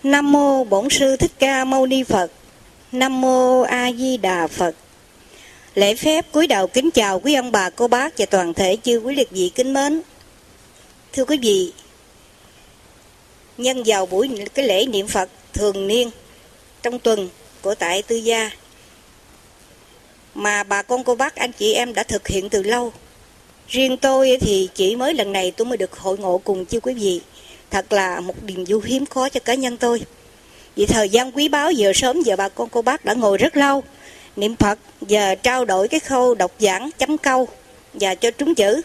Nam mô Bổn Sư Thích Ca Mâu Ni Phật. Nam mô A Di Đà Phật. Lễ phép cúi đầu kính chào quý ông bà cô bác và toàn thể chư quý liệt vị kính mến. Thưa quý vị, nhân vào buổi cái lễ niệm Phật thường niên trong tuần của tại Tư Gia mà bà con cô bác anh chị em đã thực hiện từ lâu. Riêng tôi thì chỉ mới lần này tôi mới được hội ngộ cùng chư quý vị. Thật là một niềm vui hiếm có cho cá nhân tôi. Vì thời gian quý báu giờ sớm giờ bà con cô bác đã ngồi rất lâu niệm Phật và trao đổi cái khâu đọc giảng chấm câu và cho trúng chữ.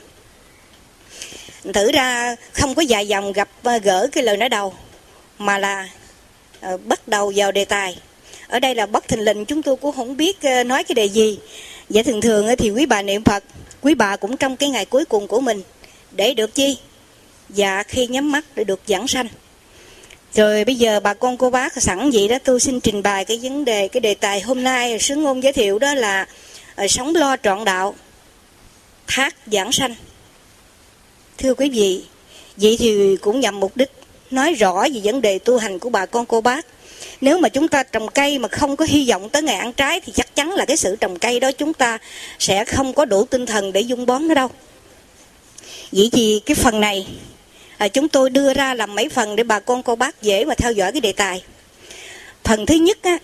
Thử ra không có dài dòng gặp gỡ cái lời nói đầu mà là bắt đầu vào đề tài. Ở đây là bất thình lình, chúng tôi cũng không biết nói cái đề gì. Vậy thường thường thì quý bà niệm Phật, quý bà cũng trong cái ngày cuối cùng của mình để được chi? Dạ khi nhắm mắt để được giảng sanh. Rồi bây giờ bà con cô bác sẵn vậy đó, tôi xin trình bày cái vấn đề, cái đề tài hôm nay sứ ngôn giới thiệu đó là sống lo trọn đạo, thác giảng sanh. Thưa quý vị, vậy thì cũng nhằm mục đích nói rõ về vấn đề tu hành của bà con cô bác. Nếu mà chúng ta trồng cây mà không có hy vọng tới ngày ăn trái thì chắc chắn là cái sự trồng cây đó chúng ta sẽ không có đủ tinh thần để dung bón nó đâu. Vậy thì cái phần này chúng tôi đưa ra làm mấy phần để bà con cô bác dễ mà theo dõi cái đề tài. Phần thứ nhất á,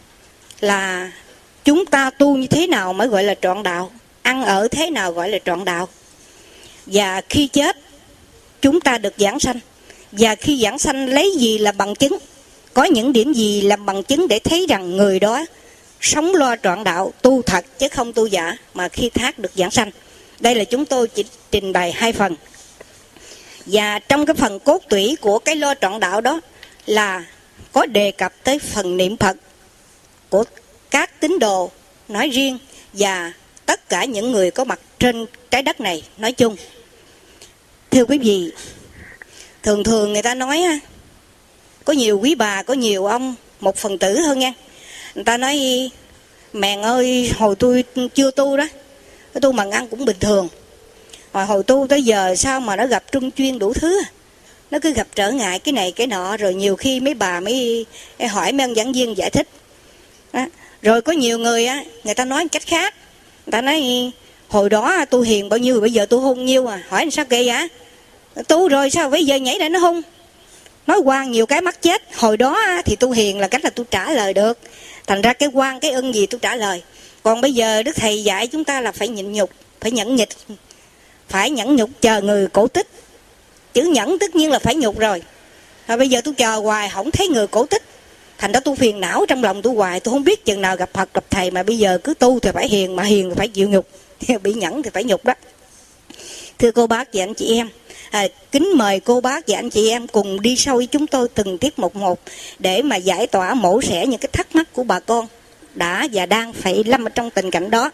là chúng ta tu như thế nào mới gọi là trọn đạo, ăn ở thế nào gọi là trọn đạo. Và khi chết chúng ta được giảng sanh. Và khi giảng sanh lấy gì làm bằng chứng, có những điểm gì làm bằng chứng để thấy rằng người đó sống lo trọn đạo, tu thật chứ không tu giả mà khi thác được giảng sanh. Đây là chúng tôi chỉ trình bày hai phần. Và trong cái phần cốt tủy của cái lo trọn đạo đó là có đề cập tới phần niệm Phật của các tín đồ nói riêng và tất cả những người có mặt trên trái đất này nói chung. Thưa quý vị, thường thường người ta nói có nhiều quý bà, có nhiều ông một phần tử hơn nha. Người ta nói mẹ ơi, hồi tôi chưa tu đó, tôi mà ăn cũng bình thường. Hồi tu tới giờ sao mà nó gặp trung chuyên đủ thứ, nó cứ gặp trở ngại cái này cái nọ. Rồi nhiều khi mấy bà mới hỏi mấy ông giảng viên giải thích đó. Rồi có nhiều người người ta nói cách khác. Người ta nói hồi đó tu hiền bao nhiêu, bây giờ tu hung nhiêu à. Hỏi sao kỳ vậy? Tu rồi sao bây giờ nhảy ra nó hung? Nói quan nhiều cái mắc chết. Hồi đó thì tu hiền là cách là tôi trả lời được, thành ra cái quan cái ân gì tôi trả lời. Còn bây giờ Đức Thầy dạy chúng ta là phải nhịn nhục, phải nhẫn nhịn, phải nhẫn nhục chờ người cổ tích. Chữ nhẫn tất nhiên là phải nhục rồi. Bây giờ tôi chờ hoài không thấy người cổ tích, thành ra tôi phiền não trong lòng tôi hoài. Tôi không biết chừng nào gặp Phật gặp Thầy, mà bây giờ cứ tu thì phải hiền, mà hiền thì phải chịu nhục, bị nhẫn thì phải nhục đó. Thưa cô bác và anh chị em, kính mời cô bác và anh chị em cùng đi sâu với chúng tôi từng tiết một để mà giải tỏa mổ xẻ những cái thắc mắc của bà con đã và đang phải lâm ở trong tình cảnh đó.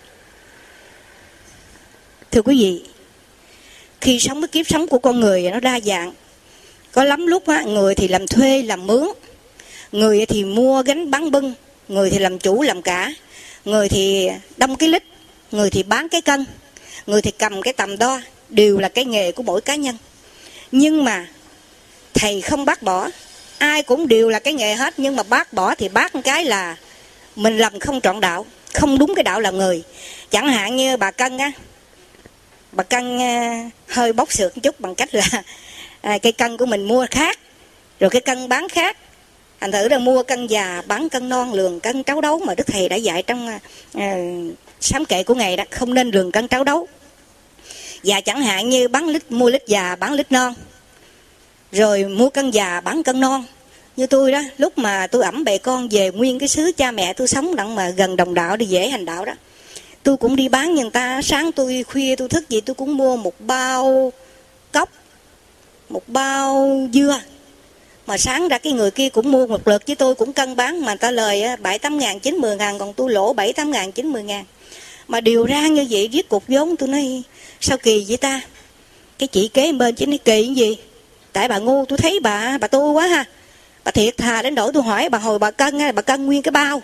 Thưa quý vị, khi sống với kiếp sống của con người nó đa dạng. Có lắm lúc người thì làm thuê làm mướn, người thì mua gánh bán bưng, người thì làm chủ làm cả, người thì đong cái lít, người thì bán cái cân, người thì cầm cái tầm đo. Đều là cái nghề của mỗi cá nhân. Nhưng mà Thầy không bác bỏ, ai cũng đều là cái nghề hết. Nhưng mà bác bỏ thì bác một cái là mình làm không trọn đạo, không đúng cái đạo làm người. Chẳng hạn như bà Cân bà Cân hơi bóc xược một chút bằng cách là cái cân của mình mua khác, rồi cái cân bán khác. Thành thử là mua cân già bán cân non, lường cân tráo đấu. Mà Đức Thầy đã dạy trong sám kệ của Ngài đó, không nên lường cân tráo đấu. Và chẳng hạn như mua lít già bán lít non, rồi mua cân già bán cân non. Như tôi đó, lúc mà tôi ẵm bề con về nguyên cái xứ cha mẹ tôi sống đặng mà gần đồng đạo để dễ hành đạo đó, tôi cũng đi bán người ta. Sáng tôi khuya tôi thức gì tôi cũng mua một bao cốc, một bao dưa. Mà sáng ra cái người kia cũng mua một lượt với tôi cũng cân bán, mà người ta lời 7-8 ngàn 9-10 ngàn, còn tôi lỗ 7-8 ngàn 9-10 ngàn. Mà điều ra như vậy viết cục vốn. Tôi nói sao kỳ vậy ta? Cái chị kế bên chị nói kỳ cái gì? Tại bà ngu, tôi thấy bà tu quá ha. Bà thiệt thà đến nỗi tôi hỏi bà hồi bà cân nguyên cái bao.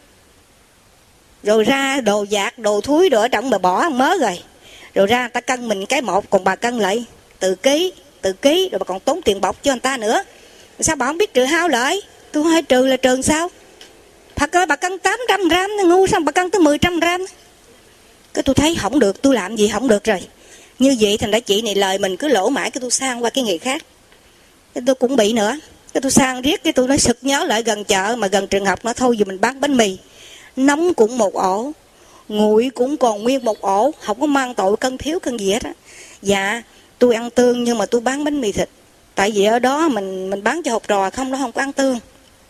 Rồi ra đồ dạt, đồ thúi đồ ở trong bà bỏ mớ rồi. Rồi ra người ta cân mình cái một, còn bà cân lại từ ký, rồi bà còn tốn tiền bọc cho người ta nữa. Sao bà không biết trừ hao lợi? Tôi hỏi trừ là trừ sao? Phật ơi, bà cân 800 gram, ngu sao bà cân tới 10 gram? Cái tôi thấy không được, tôi làm gì không được rồi. Như vậy thành ra chị này lời mình cứ lỗ mãi, cái tôi sang qua cái nghề khác. Cái tôi cũng bị nữa. Cái tôi sang riết, cái tôi nói sực nhớ lại gần chợ mà gần trường học, nó thôi giờ mình bán bánh mì. Nóng cũng một ổ, nguội cũng còn nguyên một ổ, không có mang tội cân thiếu cân gì hết á. Dạ, tôi ăn tương nhưng mà tôi bán bánh mì thịt. Tại vì ở đó mình bán cho học trò không, nó không có ăn tương.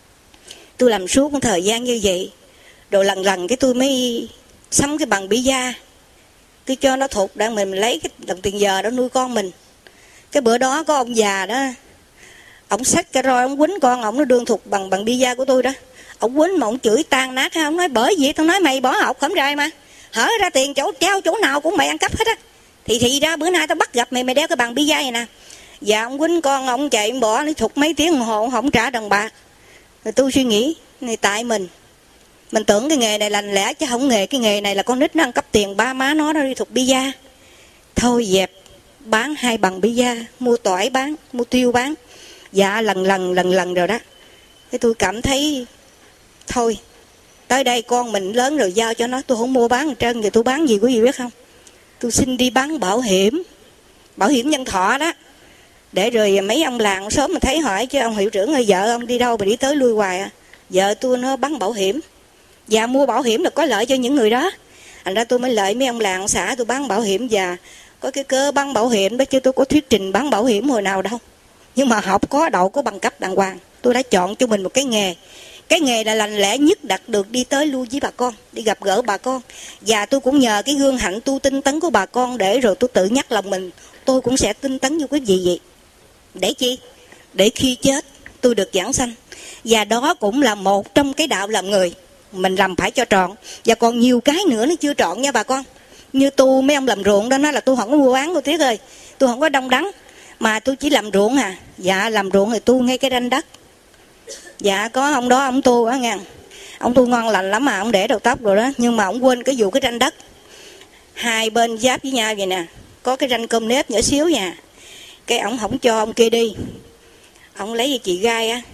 Tôi làm suốt một thời gian như vậy. Rồi lần lần cái tôi mới sắm cái bằng bi-da. Tôi cho nó thuộc đang mình lấy cái đồng tiền giờ đó nuôi con mình. Cái bữa đó có ông già đó, ông xách cái roi ông quýnh con ông, nó đương thuộc bằng bi-da của tôi đó. Ông quýnh mà ông chửi tan nát ha. Ông nói bởi vì tao nói mày bỏ học khẩm rài mà, hở ra tiền chỗ treo chỗ nào cũng mày ăn cắp hết á. Thì ra bữa nay tao bắt gặp mày đeo cái bằng bi-da này nè. Dạ ông quýnh con ông chạy ông bỏ, nó thục mấy tiếng đồng hồ ông không trả đồng bạc. Rồi tôi suy nghĩ này tại mình tưởng cái nghề này lành lẽ chứ không nghề cái nghề này là con nít nó ăn cắp tiền ba má nó đi thục bi-da. Thôi dẹp, bán 2 bằng bi-da, mua tỏi bán, mua tiêu bán. Dạ lần rồi đó. Thế tôi cảm thấy thôi, tới đây con mình lớn rồi giao cho nó, tôi không mua bán trơn. Rồi tôi bán gì quý vị biết không? Tôi xin đi bán bảo hiểm nhân thọ đó. Để rồi mấy ông làng sớm mà thấy hỏi chứ ông hiệu trưởng ơi vợ ông đi đâu mà đi tới lui hoài à? Vợ tôi nó bán bảo hiểm. Và mua bảo hiểm là có lợi cho những người đó. Thành ra tôi mới lợi mấy ông làng xã tôi bán bảo hiểm và có cái cơ bán bảo hiểm đó, chứ tôi có thuyết trình bán bảo hiểm hồi nào đâu. Nhưng mà học có đậu có bằng cấp đàng hoàng. Tôi đã chọn cho mình một cái nghề. Cái nghề là lành lẽ nhất, đạt được đi tới lui với bà con, đi gặp gỡ bà con. Và tôi cũng nhờ cái gương hạnh tu tinh tấn của bà con để rồi tôi tự nhắc lòng mình, tôi cũng sẽ tinh tấn như quý vị vậy. Để chi? Để khi chết tôi được giảng sanh. Và đó cũng là một trong cái đạo làm người. Mình làm phải cho trọn. Và còn nhiều cái nữa nó chưa trọn nha bà con. Như tôi mấy ông làm ruộng đó, nói là tôi không có mua bán cô Tiết ơi, tôi không có đông đắn, mà tôi chỉ làm ruộng à. Dạ làm ruộng thì tu ngay cái ranh đất. Dạ có ông đó ông tu á nha, ông tu ngon lành lắm mà ông để đầu tóc rồi đó, nhưng mà ông quên cái vụ cái ranh đất. Hai bên giáp với nhau vậy nè, có cái ranh cơm nếp nhỏ xíu nha. Cái ông không cho ông kia đi, ông lấy chị gai á,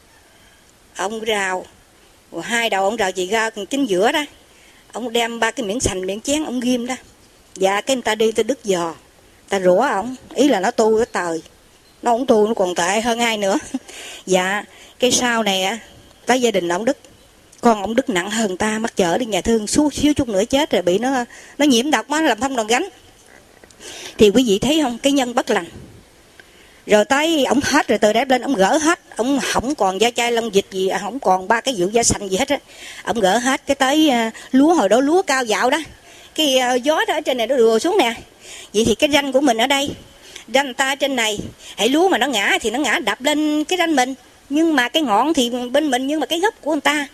ông rào, rồi hai đầu ông rào chị gai còn chính giữa đó, ông đem 3 cái miếng sành miếng chén ông ghim đó. Dạ cái người ta đi ta đứt giò, ta rủa ổng, ý là nó tu cái tời, nó không tu nó còn tệ hơn ai nữa. Dạ cái sau này á, tới gia đình ông Đức, con ông Đức nặng hơn ta, mắc chở đi nhà thương suốt xíu chút nữa chết rồi, bị nó nhiễm độc á, làm không đòn gánh. Thì quý vị thấy không, cái nhân bất lành. Rồi tới ông hết rồi, từ đép lên ông gỡ hết, ông không còn da chai lông dịch gì, không còn 3 cái vụ da xanh gì hết á, ông gỡ hết. Cái tới lúa, hồi đó lúa cao dạo đó, cái gió đó ở trên này nó đùa xuống nè. Vậy thì cái ranh của mình ở đây, ranh ta trên này, hãy lúa mà nó ngã thì nó ngã đập lên cái ranh mình, nhưng mà cái ngọn thì bên mình, nhưng mà cái gốc của người ta,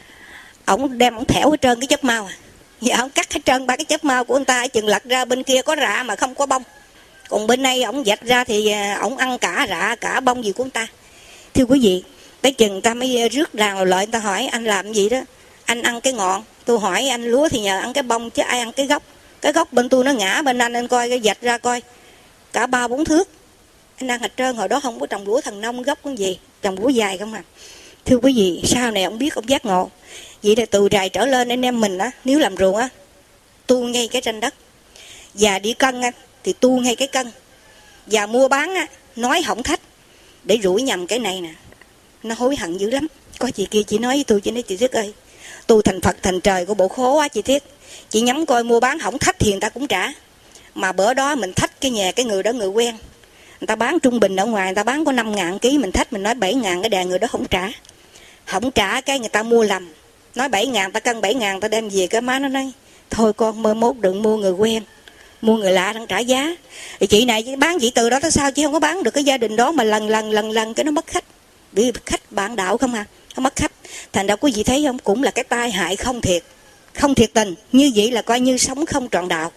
ông đem ông thẻo hết trơn cái chớp mau à. Dạ ông cắt hết trơn 3 cái chớp mau của người ta, chừng lật ra bên kia có rạ mà không có bông, còn bên đây ông vạch ra thì ông ăn cả rạ cả bông gì của người ta. Thưa quý vị, tới chừng người ta mới rước ràng lợi, người ta hỏi anh làm gì đó, anh ăn cái ngọn. Tôi hỏi anh lúa thì nhờ ăn cái bông chứ ai ăn cái gốc. Cái gốc bên tôi nó ngã bên anh coi cái vạch ra coi cả 3-4 thước, anh ăn hết trơn. Hồi đó không có trồng lúa thần nông gốc cái gì, trồng lúa dài không à. Thưa quý vị, sau này ông biết ông giác ngộ. Vậy là từ rày trở lên anh em mình á, nếu làm ruộng á, tu ngay cái ranh đất. Và đi cân á, thì tu ngay cái cân. Và mua bán á, nói hỏng thách để rủi nhầm cái này nè, nó hối hận dữ lắm. Có chị kia chị nói với tôi, chị nói chị Thiết ơi, tu thành Phật thành trời của bộ khố quá chị Thiết. Chị nhắm coi mua bán hỏng thách thì người ta cũng trả. Mà bữa đó mình thách cái nhà cái người đó người quen, người ta bán trung bình ở ngoài người ta bán có 5.000 ký, mình thách mình nói 7.000, cái đàn người đó không trả. Không trả cái người ta mua lầm, nói 7.000, ta cân 7.000, ta đem về. Cái má nó nói thôi con mơ mốt đừng mua người quen, mua người lạ đang trả giá. Thì chị này bán chị từ đó tới sao chị không có bán được cái gia đình đó, mà lần cái nó mất khách, vì khách bạn đạo không à, nó mất khách. Thành ra quý vị thấy không, cũng là cái tai hại không thiệt tình. Như vậy là coi như sống không trọn đạo.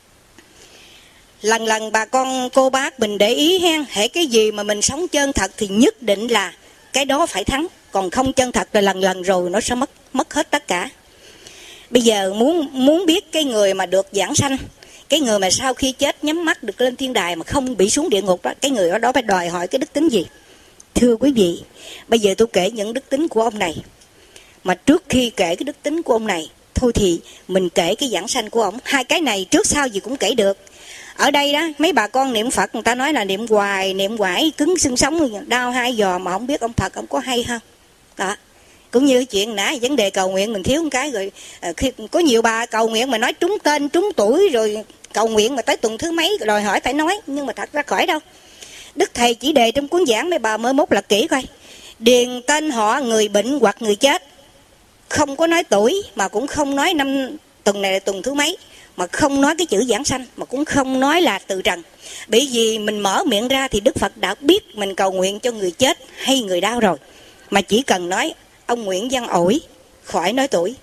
Lần bà con cô bác mình để ý hen, hễ cái gì mà mình sống chân thật thì nhất định là cái đó phải thắng, còn không chân thật là lần rồi nó sẽ mất hết tất cả. Bây giờ muốn biết cái người mà được giảng sanh, cái người mà sau khi chết nhắm mắt được lên thiên đài mà không bị xuống địa ngục đó, cái người ở đó phải đòi hỏi cái đức tính gì? Thưa quý vị, bây giờ tôi kể những đức tính của ông này. Mà trước khi kể cái đức tính của ông này, thôi thì mình kể cái giảng sanh của ông. Hai cái này trước sau gì cũng kể được. Ở đây đó, mấy bà con niệm Phật người ta nói là niệm hoài cứng xương sống, đau 2 giò mà không biết ông Phật ông có hay không. Đó. Cũng như chuyện nãy vấn đề cầu nguyện mình thiếu một cái rồi, khi có nhiều bà cầu nguyện mà nói trúng tên trúng tuổi rồi cầu nguyện mà tới tuần thứ mấy rồi hỏi phải nói, nhưng mà thật ra khỏi đâu. Đức thầy chỉ đề trong cuốn giảng mấy bà mới mốt là kỹ coi, điền tên họ người bệnh hoặc người chết, không có nói tuổi mà cũng không nói năm tuần này là tuần thứ mấy, mà không nói cái chữ giảng sanh, mà cũng không nói là từ trần. Bởi vì mình mở miệng ra thì Đức Phật đã biết mình cầu nguyện cho người chết hay người đau rồi, mà chỉ cần nói ông Nguyễn Văn Ổi, khỏi nói tuổi,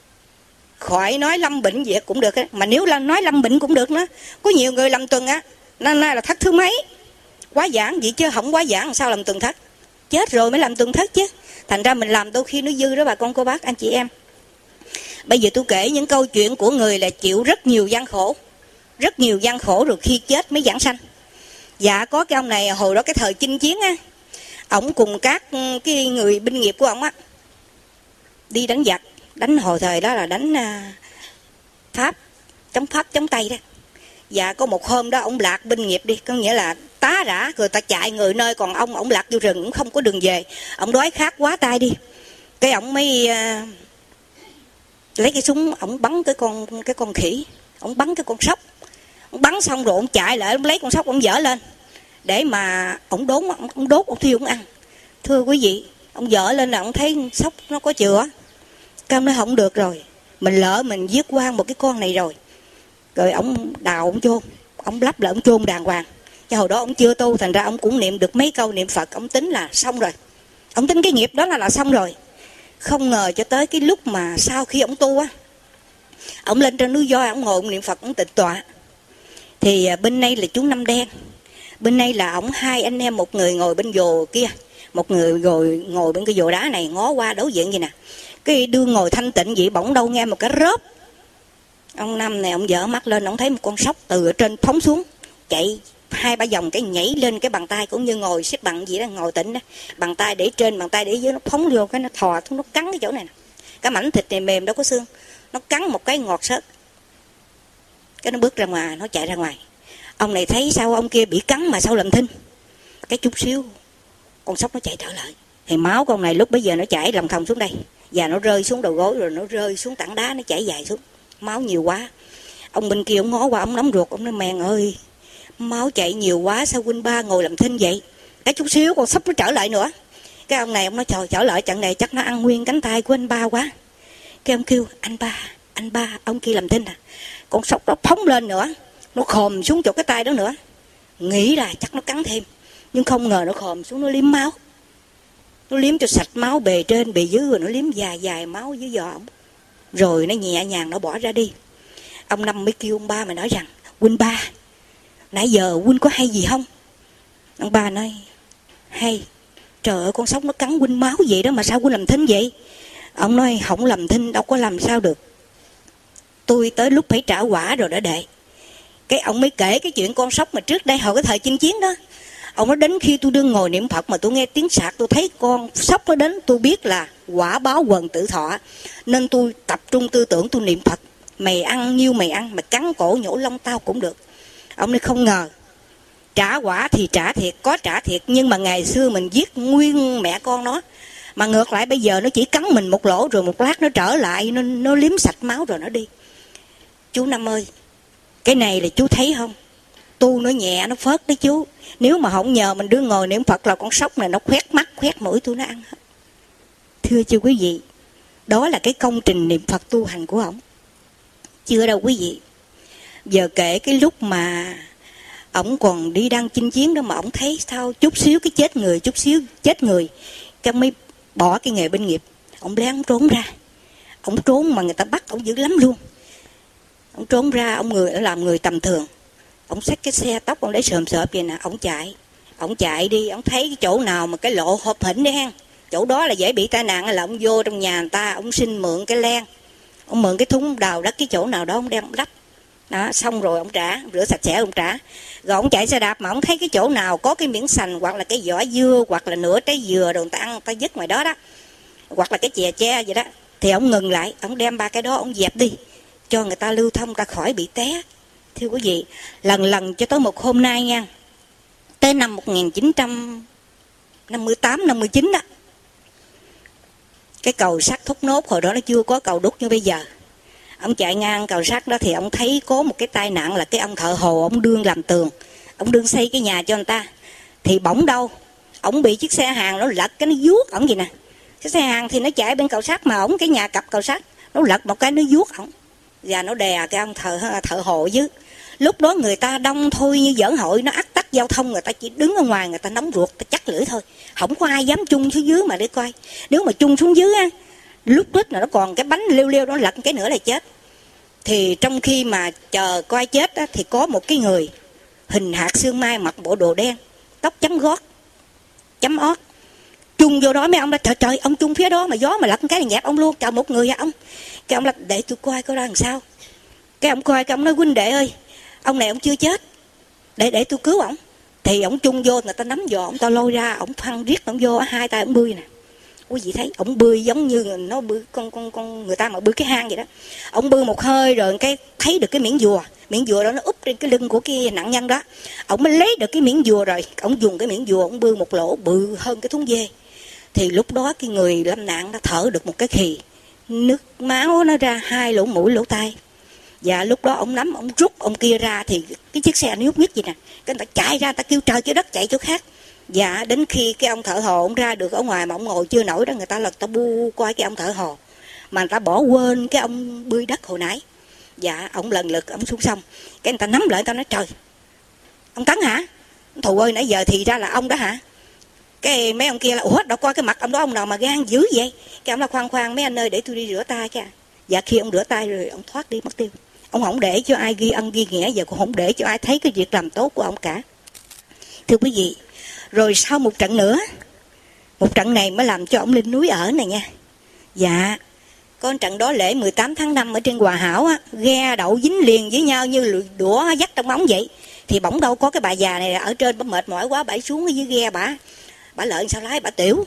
khỏi nói lâm bệnh gì cũng được. Mà nếu là nói lâm bệnh cũng được nữa. Có nhiều người làm tuần á, nên là thất thứ mấy, quá giảng vậy chứ không quá giảng sao làm tuần thất, chết rồi mới làm tuần thất chứ. Thành ra mình làm đôi khi nó dư đó bà con cô bác anh chị em. Bây giờ tôi kể những câu chuyện của người là chịu rất nhiều gian khổ, rất nhiều gian khổ rồi khi chết mới giảng sanh. Dạ có cái ông này hồi đó cái thời chinh chiến á, ổng cùng các cái người binh nghiệp của ổng á đi đánh giặc, đánh hồi thời đó là đánh Pháp, chống Tây đó. Dạ có một hôm đó ông lạc binh nghiệp đi, có nghĩa là tá rã người ta chạy người nơi, còn ông lạc vô rừng cũng không có đường về, ông đói khát quá tay đi, cái ông mới lấy cái súng ông bắn cái con khỉ, ông bắn cái con sóc, ông bắn xong rồi ông chạy lại ông lấy con sóc ông dở lên để mà ông đốt ông thiêu ông ăn. Thưa quý vị, ông dở lên là ông thấy sóc nó có chữa, cam nói không được rồi, mình lỡ mình giết quan một cái con này rồi ông đào ông chôn, ông lắp lại ông chôn đàng hoàng. Chứ hồi đó ông chưa tu, thành ra ông cũng niệm được mấy câu niệm Phật, ông tính là xong rồi, ông tính cái nghiệp đó là xong rồi. Không ngờ cho tới cái lúc mà sau khi ông tu á, ông lên trên núi Voi, ông ngồi ông niệm Phật, ông tịnh tọa. Thì bên đây là chú Năm Đen, bên đây là ông hai anh em, một người ngồi bên vồ kia, một người ngồi bên cái vồ đá này, ngó qua đối diện vậy nè. Cái đương ngồi thanh tịnh vậy, bỗng đâu nghe một cái rớp. Ông Năm này ông dở mắt lên, ông thấy một con sóc từ ở trên phóng xuống, chạy 2-3 vòng cái nhảy lên cái bàn tay, cũng như ngồi xếp bằng gì đó, ngồi tĩnh đó, bàn tay để trên, bàn tay để dưới, nó phóng vô cái nó thò xuống, nó cắn cái chỗ này nè. Cái mảnh thịt này mềm đâu có xương, nó cắn một cái ngọt sớt, cái nó bước ra ngoài, nó chạy ra ngoài. Ông này thấy sao ông kia bị cắn mà sao làm thinh, cái chút xíu con sóc nó chạy trở lại, thì máu con này lúc bấy giờ nó chảy lòng thòng xuống đây, và nó rơi xuống đầu gối, rồi nó rơi xuống tảng đá, nó chảy dài xuống, máu nhiều quá. Ông bên kia ông ngó qua, ông nóng ruột, ông nói Mèn ơi, máu chạy nhiều quá sao huynh ba ngồi làm thinh vậy. Cái chút xíu con sóc nó trở lại nữa, cái ông này ông nói trời, trở lại trận này chắc nó ăn nguyên cánh tay của anh ba quá. Cái ông kêu anh ba, ông kia làm thinh à. Con sóc nó phóng lên nữa, nó khòm xuống chỗ cái tay đó nữa, nghĩ là chắc nó cắn thêm, nhưng không ngờ nó khòm xuống, nó liếm máu, nó liếm cho sạch máu bề trên bề dưới, rồi nó liếm dài máu dưới giò ổng, rồi nó nhẹ nhàng nó bỏ ra đi. Ông Năm mới kêu ông ba mà nói rằng huynh ba, nãy giờ huynh có hay gì không? Ông ba nói hay. Trời ơi, con sóc nó cắn huynh máu vậy đó mà sao huynh làm thinh vậy? Ông nói không làm thinh đâu có làm sao được, tôi tới lúc phải trả quả rồi đó đệ. Cái ông mới kể cái chuyện con sóc mà trước đây hồi cái thời chinh chiến đó. Ông nói đến khi tôi đương ngồi niệm Phật mà tôi nghe tiếng sạc, tôi thấy con sóc nó đến, tôi biết là quả báo quần tử thọ, nên tôi tập trung tư tưởng tôi niệm Phật, mày ăn nhiêu mày ăn, mày cắn cổ nhổ lông tao cũng được. Ông nói không ngờ trả quả thì trả thiệt, có trả thiệt, nhưng mà ngày xưa mình giết nguyên mẹ con nó, mà ngược lại bây giờ nó chỉ cắn mình một lỗ rồi một lát nó trở lại, nó liếm sạch máu rồi nó đi. Chú Năm ơi, cái này là chú thấy không, tu nó nhẹ nó phớt đấy chú, nếu mà không nhờ mình đương ngồi niệm Phật là con sóc này nó khoét mắt khoét mũi tôi nó ăn hết. Thưa chưa quý vị, đó là cái công trình niệm Phật tu hành của ổng. Chưa đâu quý vị. Giờ kể cái lúc mà ổng còn đi đang chinh chiến đó, mà ổng thấy sao chút xíu cái chết người, chút xíu chết người, cái mới bỏ cái nghề binh nghiệp, ổng lén ổng trốn ra. Ổng trốn mà người ta bắt ổng dữ lắm luôn. Ổng trốn ra, ông làm người tầm thường, ổng xách cái xe tóc ông để sờm sợp vậy nè, ổng chạy đi, ổng thấy cái chỗ nào mà cái lộ hộp hỉnh đấy ha, chỗ đó là dễ bị tai nạn, là ông vô trong nhà người ta, ông xin mượn cái len, ông mượn cái thúng đào đất cái chỗ nào đó, ông đem ông lắp, Đó, xong rồi ông trả, rửa sạch sẽ ông trả. Rồi ông chạy xe đạp mà ông thấy cái chỗ nào có cái miếng sành hoặc là cái vỏ dưa hoặc là nửa trái dừa đồ người ta ăn, người ta vứt ngoài đó đó, hoặc là cái chè tre vậy đó, thì ông ngừng lại, ông đem ba cái đó ông dẹp đi cho người ta lưu thông, ta khỏi bị té. Thưa quý vị, lần lần cho tới một hôm nay nha, tới năm 1958, 59 đó, cái cầu sắt Thốt Nốt hồi đó nó chưa có cầu đúc như bây giờ. Ông chạy ngang cầu sắt đó thì ông thấy có một cái tai nạn là cái ông thợ hồ, ông đương làm tường, ông đương xây cái nhà cho người ta, thì bỗng đâu ông bị chiếc xe hàng nó lật cái nó vuốt ổng gì nè. Cái xe hàng thì nó chạy bên cầu sắt mà ổng cái nhà cặp cầu sắt, nó lật một cái nó vuốt ổng và nó đè cái ông thợ hồ dưới. Lúc đó người ta đông thôi, như giỡn hội nó ắt tắc giao thông, người ta chỉ đứng ở ngoài, người ta nóng ruột, ta chắc lưỡi thôi, không có ai dám chung xuống dưới mà để coi. Nếu mà chung xuống dưới á, lúc ít là nó còn cái bánh liêu liêu, nó lật cái nữa là chết. Thì trong khi mà chờ coi chết á, thì có một cái người hình hạt xương mai, mặc bộ đồ đen, tóc chấm gót, chấm ót, chung vô đó. Mấy ông đã trời trời, ông chung phía đó mà gió mà lật cái này dẹp ông luôn, chào một người hả ông. Cái ông là để tôi coi coi ra làm sao. Cái ông coi, cái ông nói huynh đệ ơi, ông này ông chưa chết, để tôi cứu ổng. Thì ổng chung vô, người ta nắm giò ổng, ta lôi ra, ổng phăng riết ổng vô, hai tay ổng bươi nè. Quý vị thấy ổng bươi giống như nó bươi con người ta mà bươi cái hang vậy đó. Ổng bươi một hơi rồi cái thấy được cái miếng dùa đó nó úp trên cái lưng của cái nạn nhân đó. Ổng mới lấy được cái miếng dùa rồi, ổng dùng cái miếng dùa ổng bươi một lỗ bự hơn cái thúng dê. Thì lúc đó cái người lâm nạn đã thở được một cái khì, nước máu nó ra hai lỗ mũi lỗ tai. Và lúc đó ông nắm, ông rút ông kia ra thì cái chiếc xe nó nhúc nhích gì nè, cái người ta chạy ra, ta kêu trời kêu đất chạy chỗ khác. Dạ đến khi cái ông thợ hồ ông ra được ở ngoài mà ông ngồi chưa nổi đó, người ta lật ta bu coi cái ông thợ hồ, mà người ta bỏ quên cái ông bươi đất hồi nãy. Dạ ông lần lượt ông xuống sông, cái người ta nắm lại, người ta nói trời, ông Tấn hả? Thù ơi, nãy giờ thì ra là ông đó hả? Cái mấy ông kia là ủa đâu coi cái mặt ông đó, ông nào mà gan dữ vậy? Cái ông là khoan mấy anh ơi, để tôi đi rửa tay cái. Dạ khi ông rửa tay rồi ông thoát đi mất tiêu. Ông không để cho ai ghi ân ghi nghĩa, giờ cũng không để cho ai thấy cái việc làm tốt của ông cả. Thưa quý vị, rồi sau một trận nữa, một trận này mới làm cho ông lên núi ở này nha. Dạ, con trận đó lễ 18 tháng 5 ở trên Hòa Hảo á, ghe đậu dính liền với nhau như đũa dắt trong ống vậy. Thì bỗng đâu có cái bà già này ở trên, bà mệt mỏi quá, bà xuống ở dưới ghe, bà lợn sao lái, bà tiểu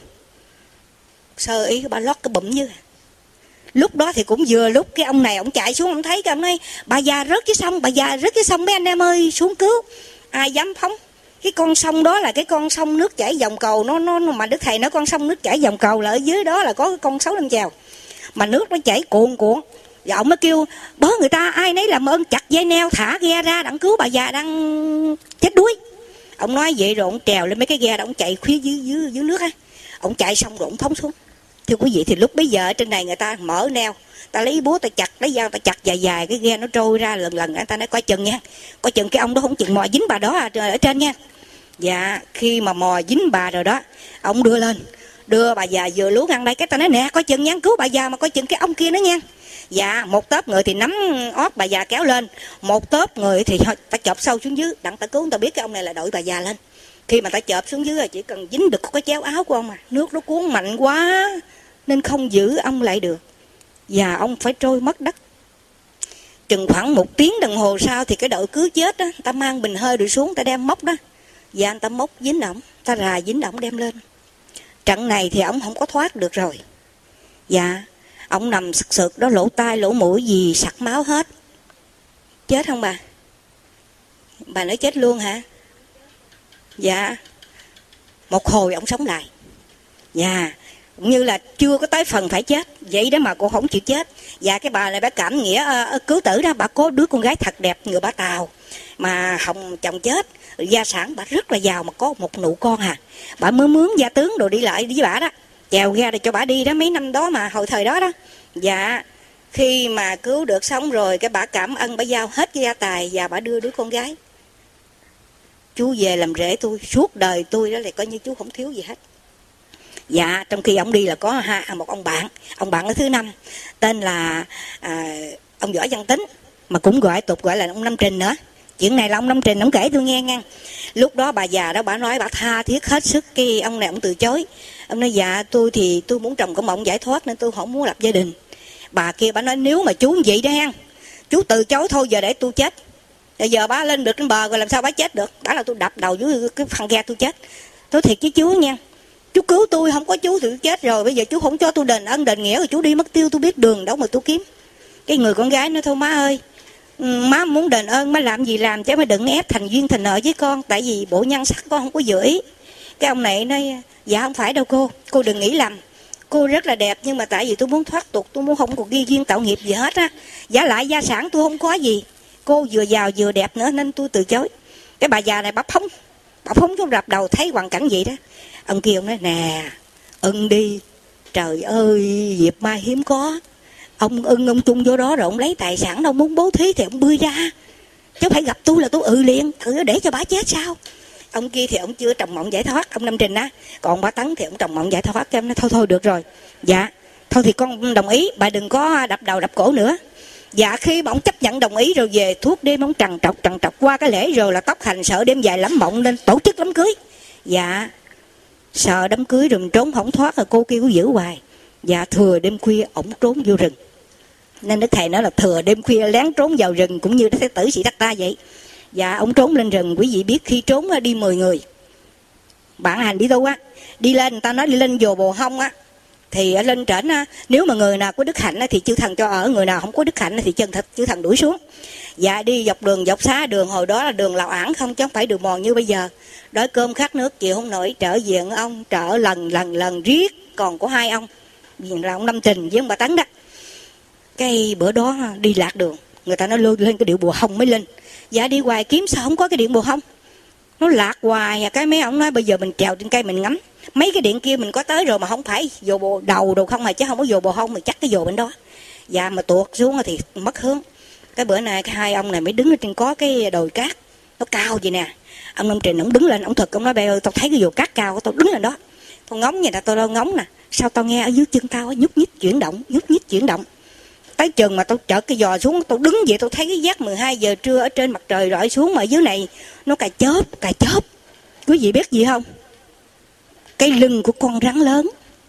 sơ ý, bà lót cái bụm dưới. Lúc đó thì cũng vừa lúc cái ông này ông chạy xuống, ông thấy cái ông nói bà già rớt dưới sông, bà già rớt dưới sông, mấy anh em ơi xuống cứu. Ai dám phóng. Cái con sông đó là cái con sông nước chảy dòng cầu, nó mà Đức Thầy nói con sông nước chảy dòng cầu là ở dưới đó là có cái con Sáu Lên Chèo, mà nước nó chảy cuồn cuộn. Và ông mới kêu bớ người ta ai nấy làm ơn chặt dây neo, thả ghe ra đặng cứu bà già đang chết đuối. Ông nói vậy rồi ông trèo lên mấy cái ghe đó, ông chạy phía dưới nước á. Ông chạy xong rồi ông phóng xuống. Thưa quý vị, thì lúc bấy giờ trên này người ta mở neo, ta lấy búa ta chặt, lấy dao ta chặt dài cái ghe nó trôi ra lần người ta nói coi chừng nha, coi chừng cái ông đó không chừng mò dính bà đó ở trên nha. Dạ khi mà mò dính bà rồi đó, ông đưa bà già vừa lú ngăn đây, cái ta nói nè coi chừng nha, cứu bà già mà coi chừng cái ông kia nữa nha. Dạ một tớp người thì nắm ót bà già kéo lên, một tớp người thì ta chộp sâu xuống dưới đặng ta cứu, ta biết cái ông này là đội bà già lên. Khi mà ta chộp xuống dưới là chỉ cần dính được cái chéo áo của ông mà nước nó cuốn mạnh quá nên không giữ ông lại được, và ông phải trôi mất đất. Chừng khoảng 1 tiếng đồng hồ sau thì cái đội cứu chết đó, ta mang bình hơi rồi xuống, ta đem móc đó, và anh ta móc dính ổng, ta rà dính ổng đem lên. Trận này thì ổng không có thoát được rồi. Dạ ổng nằm sực đó, lỗ tai lỗ mũi gì sặc máu hết. Chết không bà? Bà nói chết luôn hả? Dạ một hồi ổng sống lại. Dạ cũng như là chưa có tới phần phải chết vậy đó mà cô không chịu chết. Và cái bà này bà cảm nghĩa cứu tử đó, bà có đứa con gái thật đẹp, người bà Tàu mà hồng chồng chết, gia sản bà rất là giàu mà có một nụ con à. Bà mới mướn gia tướng đồ đi lại với bà đó, chèo ra để cho bà đi đó mấy năm đó mà hồi thời đó đó. Dạ khi mà cứu được xong rồi cái bà cảm ơn, bà giao hết cái gia tài và bà đưa đứa con gái. Chú về làm rể tôi, suốt đời tôi đó là coi như chú không thiếu gì hết. Dạ trong khi ông đi là có một ông bạn ở thứ 5 tên là ông Võ Văn Tính, mà cũng gọi là ông Năm Trình nữa. Chuyện này là ông Năm Trình ông kể tôi nghe nha. Lúc đó bà già đó bà nói bà tha thiết hết sức, cái ông này ông từ chối. Ông nói dạ tôi thì tôi muốn trồng cỏ mộng giải thoát nên tôi không muốn lập gia đình. Bà kia bà nói nếu mà chú vậy đó hen, Chú từ chối thôi, giờ để tôi chết. Giờ bà lên được trên bờ rồi làm sao bà chết được. Bà là tôi đập đầu dưới cái phăng ghe tôi chết. Tôi thiệt với chú nha, chú cứu tôi, không có chú thì tôi chết rồi. Bây giờ chú không cho tôi đền ân đền nghĩa rồi chú đi mất tiêu, tôi biết đường đâu mà tôi kiếm. Cái người con gái nói thôi má ơi, má muốn đền ơn má làm gì làm, chứ má đừng ép thành duyên thành nợ với con, tại vì bộ nhân sắc con không có vừa ý. Cái ông này nói dạ không phải đâu cô đừng nghĩ lầm, cô rất là đẹp, nhưng mà tại vì tôi muốn thoát tục, tôi muốn không có ghi duyên tạo nghiệp gì hết á, giả lại gia sản tôi không có gì, cô vừa giàu vừa đẹp nữa nên tôi từ chối. Cái bà già này bà phóng xuống rạp đầu, thấy hoàn cảnh vậy đó. Ông kia ông nói nè, ưng đi, trời ơi dịp mai hiếm có, ông ưng ông chung vô đó rồi ông lấy tài sản đâu, muốn bố thí thì ông bươi ra, chứ phải gặp tôi là tôi liền, để cho bà chết sao. Ông kia thì ông chưa trồng mộng giải thoát, ông Năm Trình á, còn bà Tấn thì ông trồng mộng giải thoát. Cho em nói thôi được rồi, dạ thôi thì con đồng ý, bà đừng có đập đầu đập cổ nữa. Dạ khi mà ông chấp nhận đồng ý rồi về thuốc đêm ông trằn trọc qua cái lễ rồi là tóc hành, sợ đêm dài lắm mộng nên tổ chức đám cưới. Dạ sợ đám cưới rồi mình trốn không thoát rồi cô kêu giữ hoài. Dạ thừa đêm khuya ổng trốn vô rừng, nên đức thầy nói là thừa đêm khuya lén trốn vào rừng, cũng như Thái tử Sĩ Đắc Ta vậy. Dạ ông trốn lên rừng, quý vị biết khi trốn đi 10 người bạn hành đi tu á, đi lên người ta nói đi lên vồ bồ hông á, thì ở lên trển á, nếu mà người nào có đức hạnh á, thì chư thần cho ở, người nào không có đức hạnh á, thì chân thật chư thần đuổi xuống. Dạ đi dọc đường dọc xá đường, hồi đó là đường lào ảng không, chứ không phải đường mòn như bây giờ. Đói cơm khát nước chịu không nổi, trở về ông trở lần riết, còn có 2 ông là ông Năm Trình với ông Bà Tấn đó. Cái bữa đó đi lạc đường, người ta nói lên cái điệu bồ hông mới lên. Dạ đi hoài kiếm sao không có cái điện bồ hông, nó lạc hoài. Cái mấy ông nói bây giờ mình trèo trên cây mình ngắm mấy cái điện kia mình có tới rồi, mà không phải dồ bồ đầu đồ không, mà chứ không có dồ bồ hông, mình chắc cái dồ bên đó. Dạ mà tuột xuống thì mất hướng. Cái bữa nay cái 2 ông này mới đứng ở trên có cái đồi cát nó cao vậy nè. Ông Năm Trình ông đứng lên, ông thực ông nói: "Bè ơi, tao thấy cái dồ cát cao, tao đứng lên đó, tao ngóng vậy nè, tao đâu ngóng nè, sao tao nghe ở dưới chân tao nhúc nhích chuyển động. Tới chừng mà tao chợt cái giò xuống, tao đứng vậy tao thấy cái giác 12 giờ trưa ở trên mặt trời rọi xuống, mà ở dưới này nó cà chớp. Quý vị biết gì không? Cái lưng của con rắn lớn.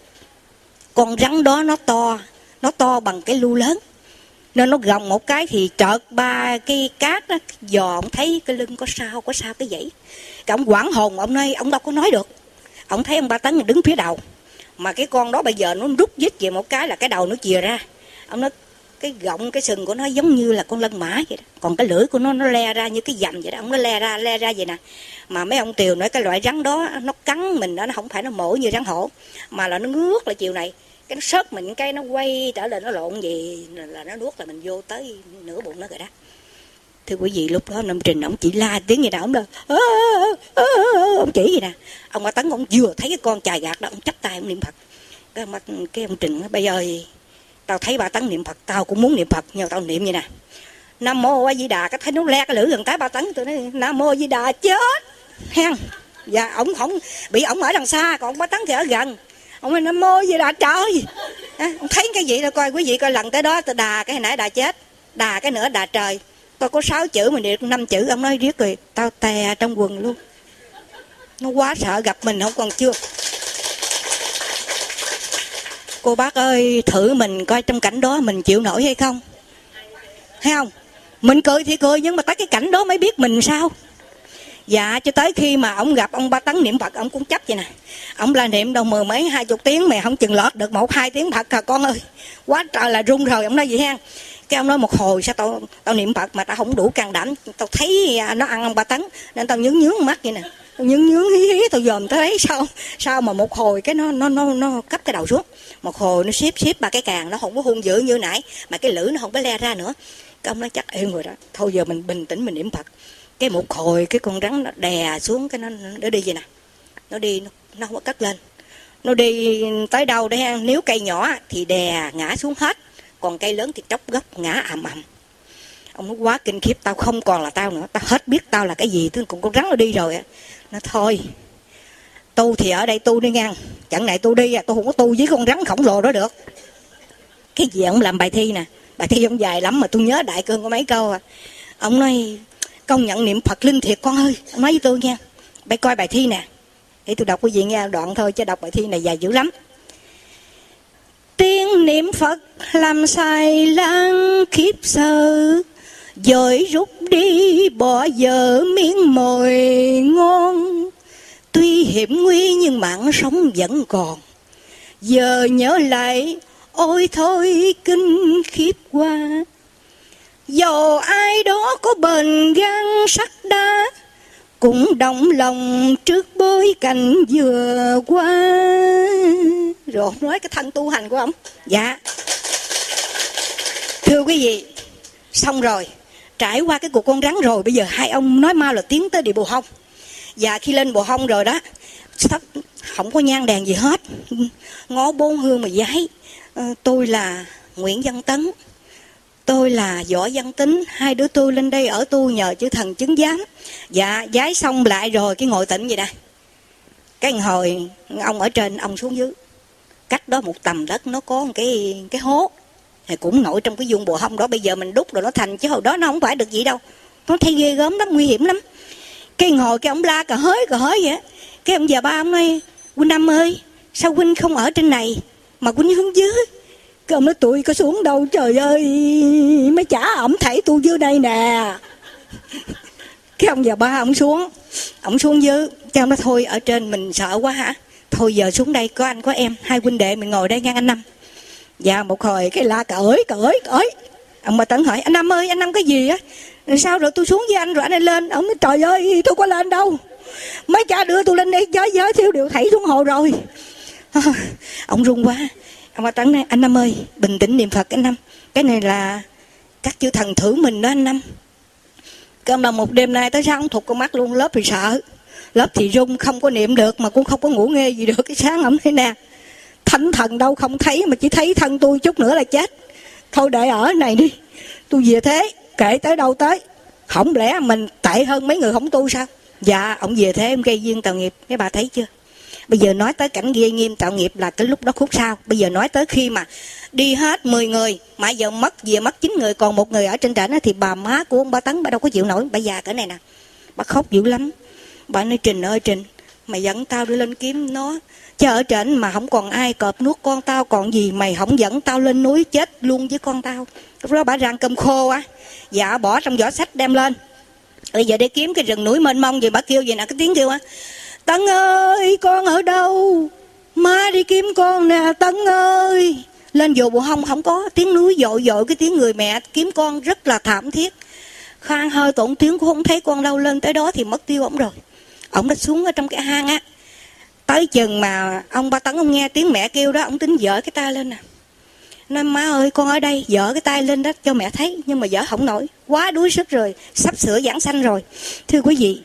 Con rắn đó nó to bằng cái lu lớn, nên nó gồng một cái thì chợt ba cái cát đó, giò ông thấy cái lưng có sao cái dãy. Cái ông hoảng hồn, ông nói ông đâu có nói được. Ông thấy ông Ba Tấn đứng phía đầu, mà cái con đó bây giờ nó rút dít về một cái là cái đầu nó chìa ra. Ông nói cái gọng cái sừng của nó giống như là con lân mã vậy đó, còn cái lưỡi của nó le ra như cái dầm vậy đó. Ông nó le ra vậy nè. Mà mấy ông Tiều nói cái loại rắn đó nó cắn mình đó, nó không phải nó mổ như rắn hổ, mà là nó ngước là chiều này, cái nó sớt mình cái nó quay trở lại, nó lộn gì là nó nuốt là mình vô tới nửa bụng nó rồi đó. Thưa quý vị, lúc đó Năm Trình ông chỉ la tiếng gì nào, ông đó ông chỉ gì nè. Ông Ba Tấn ông vừa thấy cái con chài gạt đó, ông chắp tay ông niệm Phật. Cái ông Trình nói: "Bây giờ tao thấy Ba Tấn niệm Phật, tao cũng muốn niệm Phật, nhưng tao niệm vậy nè, Nam Mô A Di Đà." Cái thấy nó le cái lưỡi gần tới Ba Tấn, tôi nói Nam Mô A Di Đà chết hen. Dạ ổng không bị, ổng ở đằng xa, còn Ba Tấn thì ở gần. Ông nói Nam Mô A Di Đà trời. Ông thấy cái gì đâu, coi quý vị coi lần tới đó đà cái hồi nãy đà chết, đà cái nữa đà trời. Tôi có 6 chữ mà niệm 5 chữ. Ông nói riết rồi tao tè trong quần luôn. Nó quá sợ gặp mình không còn chưa. Cô bác ơi, thử mình coi trong cảnh đó mình chịu nổi hay không. Thấy không? Mình cười thì cười, nhưng mà tới cái cảnh đó mới biết mình sao. Dạ cho tới khi mà ông gặp ông Ba Tấn niệm Phật, ông cũng chấp vậy nè. Ông là niệm đâu 10 mấy 20 tiếng mày không chừng lọt được 1-2 tiếng Phật à con ơi. Quá trời là run rồi. Ông nói gì hen. Cái ông nói một hồi sao tao niệm Phật mà tao không đủ can đảm. Tao thấy nó ăn ông Ba Tấn nên tao nhướng mắt vậy nè. Tao nhướng hí tao dòm tao thấy sao mà một hồi cái nó cắp cái đầu xuống. Một hồi nó xếp ba cái càng, nó không có hung dữ như nãy, mà cái lưỡi nó không có le ra nữa. Cái ông nói chắc êm rồi đó, thôi giờ mình bình tĩnh mình niệm Phật. Cái một hồi cái con rắn nó đè xuống, cái nó đi vậy nè. Nó đi nó không có cất lên. Nó đi tới đâu để ăn, nếu cây nhỏ thì đè ngã xuống hết, còn cây lớn thì chốc gốc ngã ầm. Ông nói quá kinh khiếp, tao không còn là tao nữa, tao hết biết tao là cái gì, cùng con rắn nó đi rồi. Nó thôi tu thì ở đây tu đi ngang, chẳng này tu đi tôi không có tu với con rắn khổng lồ đó được. Cái gì ông làm bài thi nè, bài thi ông dài lắm mà tôi nhớ đại cương có mấy câu à. Ông nói công nhận niệm Phật linh thiệt con ơi. Ông nói với tôi nha, phải coi bài thi nè, để tôi đọc quý vị nghe đoạn thôi, chứ đọc bài thi này dài dữ lắm. Tiếng niệm Phật làm sai lãng khiếp sợ, dời rút đi bỏ dở miếng mồi ngon. Tuy hiểm nguy nhưng mạng sống vẫn còn. Giờ nhớ lại ôi thôi kinh khiếp quá. Dầu ai đó có bền gan sắt đá, cũng động lòng trước bối cảnh vừa qua. Rồi ông nói cái thân tu hành của ông. Dạ. Thưa quý vị, xong rồi, trải qua cái cuộc con rắn rồi, bây giờ hai ông nói mau là tiến tới địa Bồ Hông. Và khi lên Bồ Hông rồi đó, không có nhang đèn gì hết, ngó bốn hương mà giái. Tôi là Nguyễn Văn Tấn, tôi là Võ Văn Tính, hai đứa tôi lên đây ở tu nhờ chư thần chứng giám. Dạ, giái xong lại rồi cái ngồi tịnh vậy nè. Cái hồi ông ở trên, ông xuống dưới, cách đó một tầm đất nó có một cái hố, thì cũng nội trong cái vuông Bồ Hông đó. Bây giờ mình đúc rồi nó thành, chứ hồi đó nó không phải được gì đâu, nó thấy ghê gớm lắm, nguy hiểm lắm. Cái ngồi cái ông la cà hới vậy. Cái ông già ba ông nói: Huynh Năm ơi, sao Huynh không ở trên này mà Huynh xuống dưới? Cái ông nói: tụi có xuống đâu trời ơi, mấy chả ổng thảy tôi dưới đây nè. Cái ông già ba ông xuống dưới. Cái ông nói: thôi ở trên mình sợ quá hả, thôi giờ xuống đây có anh có em, hai huynh đệ mình ngồi đây ngang anh Năm. Dạ một hồi cái la cà ới. Ông bà Tấn hỏi: anh Năm ơi, anh Năm cái gì á? Sao rồi tôi xuống với anh rồi anh lên? Ông nói: trời ơi tôi có lên đâu, mấy cha đưa tôi lên đây giới thiếu điều thảy xuống hồ rồi. Ông run quá. Ông bà Tấn nói: anh Năm ơi, bình tĩnh niệm Phật anh Năm, cái này là các chư thần thử mình đó anh Năm. Cái ông là một đêm nay tới sáng ông thụt con mắt luôn. Lớp thì sợ, lớp thì run, không có niệm được mà cũng không có ngủ nghe gì được. Cái sáng ông thấy nè, thánh thần đâu không thấy mà chỉ thấy thân tôi, chút nữa là chết. Thôi để ở này đi, tôi về thế, kể tới đâu tới. Không lẽ mình tệ hơn mấy người không tu sao? Dạ ông về thế em gây duyên tạo nghiệp. Mấy bà thấy chưa? Bây giờ nói tới cảnh gây nghiêm tạo nghiệp là cái lúc đó khúc sau. Bây giờ nói tới khi mà đi hết 10 người mà giờ mất 9 người, còn một người ở trên trển, thì bà má của ông ba Tấn bà đâu có chịu nổi. Bà già cỡ này nè, bà khóc dữ lắm. Bà nói: Trình ơi Trình, mày dẫn tao đi lên kiếm nó, chứ ở trển mà không còn ai cọp nuốt con tao còn gì, mày không dẫn tao lên núi chết luôn với con tao. Lúc đó bà rang cơm khô á, dạ bỏ trong giỏ sách đem lên. Bây giờ đi kiếm cái rừng núi mênh mông gì, bà kêu gì nè, cái tiếng kêu á: Tấn ơi con ở đâu, má đi kiếm con nè Tấn ơi. Lên vô Bồ Hông không có, tiếng núi dội cái tiếng người mẹ kiếm con rất là thảm thiết. Khang hơi tổn tiếng cũng không thấy con đâu. Lên tới đó thì mất tiêu ổng rồi. Ổng đã xuống ở trong cái hang á. Tới chừng mà ông ba Tấn ông nghe tiếng mẹ kêu đó, ông tính giở cái tay lên nè, nói: má ơi con ở đây. Giở cái tay lên đó cho mẹ thấy, nhưng mà giở không nổi, quá đuối sức rồi, sắp sửa giảng sanh rồi. Thưa quý vị,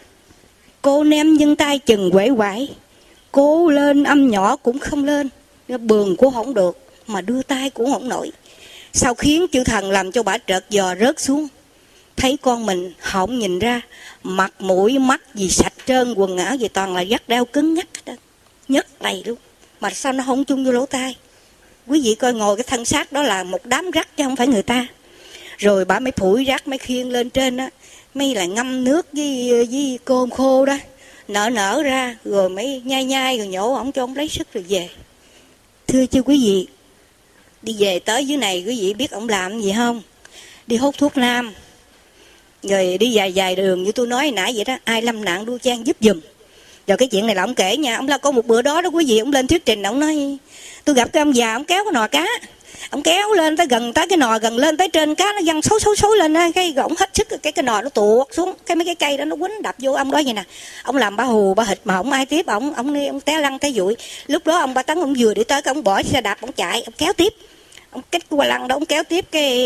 cô ném chân tay chừng quể quải, cố lên âm nhỏ cũng không lên, bường cũng không được, mà đưa tay cũng không nổi. Sao khiến chư thần làm cho bà trợt dò rớt xuống, thấy con mình không nhìn ra, mặt mũi mắt gì sạch trơn, quần áo gì toàn là dắt đeo cứng nhắc hết, nhất đầy luôn. Mà sao nó không chung vô lỗ tai? Quý vị coi, ngồi cái thân xác đó là một đám rắc chứ không phải người ta. Rồi bà mới phủi rác, mới khiêng lên trên đó, mới là ngâm nước với cơm khô đó, nở ra, rồi mới nhai rồi nhổ ổng cho ổng lấy sức rồi về. Thưa chứ quý vị, đi về tới dưới này quý vị biết ổng làm gì không? Đi hút thuốc nam, rồi đi dài đường như tôi nói nãy vậy đó, ai lâm nạn đua chan giúp giùm. Rồi cái chuyện này là ông kể nha. Ông là có một bữa đó quý vị, ông lên thuyết trình, ông nói: tôi gặp cái ông già, ông kéo cái nò cá, ông kéo lên tới gần tới cái nò, gần lên tới trên cá nó văng xối lên, cái ổng hết sức, cái nò nó tuột xuống, cái mấy cái cây đó nó quýnh đập vô ông đó vậy nè. Ông làm ba hù ba hịch mà không ai tiếp ông té lăn té dụi. Lúc đó ông ba Tấn ông vừa đi tới, cái ông bỏ xe đạp ông chạy, ông kéo tiếp, ông cách qua lăn đó, ông kéo tiếp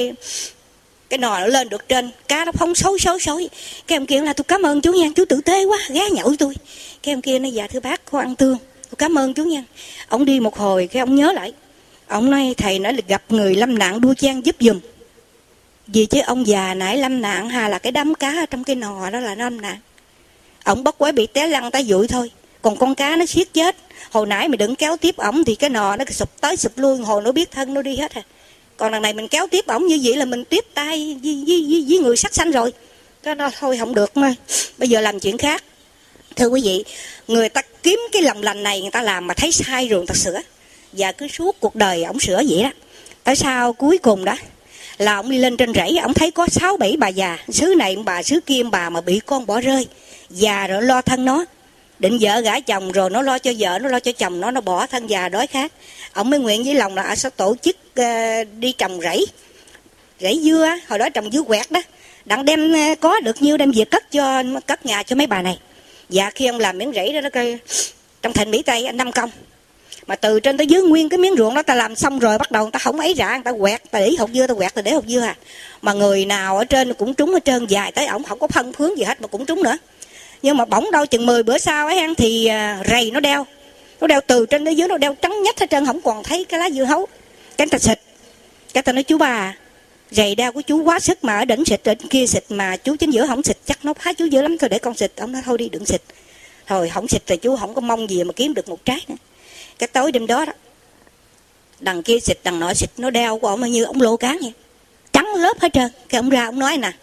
cái nò nó lên được trên, cá nó phóng xối. Cái ông kia là: tôi cảm ơn chú nha, chú tử tế quá, ghé nhậu tôi. Cái ông kia nói: dạ thưa bác có ăn tương, tôi cảm ơn chú nha. Ông đi một hồi cái ông nhớ lại, ông nói: thầy nói là gặp người lâm nạn đua chan giúp giùm. Vì chứ ông già nãy lâm nạn hà là cái đám cá ở trong cái nò đó là nó lâm nạn. Ông bất quái bị té lăn té dụi thôi, còn con cá nó siết chết. Hồi nãy mày đừng kéo tiếp ổng thì cái nò nó sụp tới sụp lui, hồi nó biết thân nó đi hết à. Còn đằng này mình kéo tiếp ổng như vậy là mình tiếp tay với người sát sanh rồi. Cái đó thôi không được mà. Bây giờ làm chuyện khác. Thưa quý vị, người ta kiếm cái lòng lành này người ta làm mà thấy sai rồi người ta sửa. Và cứ suốt cuộc đời ổng sửa vậy đó. Tại sao cuối cùng đó là ông đi lên trên rẫy, ông thấy có 6-7 bà già, xứ này bà xứ kia bà mà bị con bỏ rơi, già rồi lo thân nó, định vợ gả chồng rồi nó lo cho vợ, nó lo cho chồng nó bỏ thân già đói khát. Ông mới nguyện với lòng là sẽ tổ chức đi trồng rẫy dưa, hồi đó trồng dưa quẹt đó, đặng đem có được nhiêu đem về cất nhà cho mấy bà này. Dạ khi ông làm miếng rẫy đó, trong thành Mỹ Tây anh 5 công, mà từ trên tới dưới nguyên cái miếng ruộng đó ta làm xong rồi bắt đầu người ta không ấy rạ, người ta quẹt, ta để hột dưa, ta quẹt, ta để hột dưa à. Mà người nào ở trên cũng trúng hết trơn, dài tới ổng không có phân phướng gì hết mà cũng trúng nữa. Nhưng mà bỗng đâu chừng 10 bữa sau ấy hang thì rầy nó đeo từ trên tới dưới, nó đeo trắng nhách hết trơn, không còn thấy cái lá dưa hấu. Cái ta xịt, cái ta nói chú ba, rầy đeo của chú quá sức mà ở đỉnh xịt, ở kia xịt mà chú chính giữa không xịt chắc nó phá chú dữ lắm, thôi để con xịt. Ông nói thôi đi đừng xịt. Thôi không xịt thì chú không có mong gì mà kiếm được một trái nữa. Cái tối đêm đó đó, đằng kia xịt đằng nọ xịt, nó đeo của ông như ông lô cán vậy, trắng lớp hết trơn. Cái ông ra ông nói nè,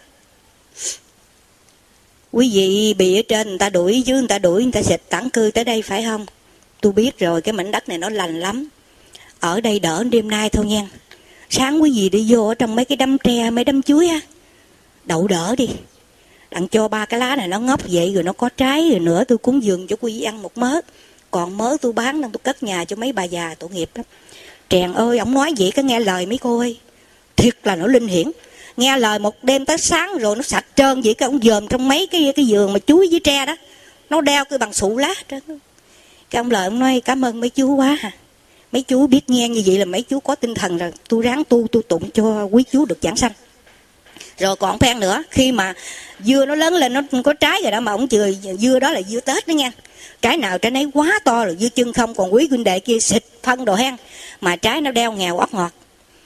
quý vị bị ở trên người ta đuổi chứ, người ta đuổi người ta xịt tản cư tới đây phải không? Tôi biết rồi, cái mảnh đất này nó lành lắm, ở đây đỡ đêm nay thôi nha. Sáng quý vị đi vô ở trong mấy cái đâm tre, mấy đâm chuối á, đậu đỡ đi, đặng cho 3 cái lá này nó ngóc vậy rồi nó có trái, rồi nữa tôi cúng dường cho quý vị ăn một mớ, còn mớ tôi bán đang tôi cất nhà cho mấy bà già tội nghiệp lắm. Trèn ơi, ông nói vậy cái nghe lời mấy cô ơi, thiệt là nó linh hiển. Nghe lời một đêm tới sáng rồi nó sạch trơn vậy. Cái ông dòm trong mấy cái vườn mà chuối với tre đó, nó đeo cái bằng sụ lá trơn. Cái ông lời ông nói cảm ơn mấy chú quá hả, mấy chú biết nghe như vậy là mấy chú có tinh thần, là tôi ráng tu tụng cho quý chú được giảng sanh. Rồi còn phen nữa, khi mà dưa nó lớn lên nó có trái rồi đó, mà ông chừa dưa đó là dưa Tết đó nha, trái nào trái nấy quá to rồi, dưa chân không. Còn quý huynh đệ kia xịt phân đồ hen, mà trái nó đeo nghèo óc ngọt.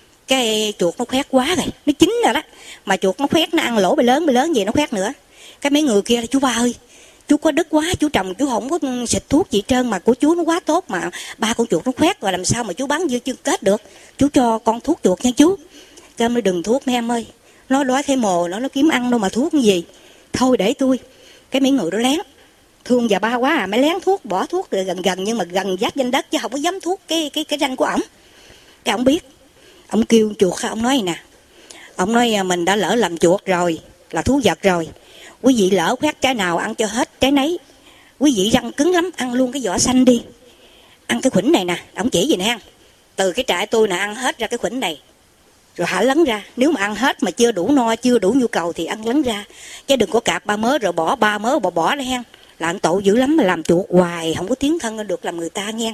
Cái chuột nó khoét quá rồi, nó chín rồi đó, mà chuột nó khoét nó ăn lỗ bề lớn gì nó khoét nữa. Cái mấy người kia là chú ba ơi, chú có đức quá, chú trồng chú không có xịt thuốc gì trơn, mà của chú nó quá tốt, mà 3 con chuột nó khoét rồi làm sao mà chú bán dưa chân Tết được, chú cho con thuốc chuột nha chú. Cái mới đừng thuốc mấy em ơi, nó đói thấy mồ nó kiếm ăn đâu mà thuốc cái gì, thôi để tôi. Cái mấy người đó lén thương già ba quá à, mới lén thuốc, bỏ thuốc rồi gần nhưng mà gần giáp danh đất chứ không có dám thuốc cái ranh của ổng. Cái ổng biết, ông kêu chuột, ông nói nè, ông nói mình đã lỡ làm chuột rồi, là thú vật rồi, quý vị lỡ khoét trái nào ăn cho hết trái nấy, quý vị răng cứng lắm ăn luôn cái vỏ xanh đi, ăn cái khuỷnh này nè, ông chỉ gì nè, từ cái trại tôi nè ăn hết ra cái khuỷnh này rồi hả lấn ra, nếu mà ăn hết mà chưa đủ no chưa đủ nhu cầu thì ăn lấn ra, chứ đừng có cạp 3 mớ rồi bỏ 3 mớ bỏ ra hen, là anh tội dữ lắm, mà làm chuột hoài không có tiến thân được làm người ta nghe.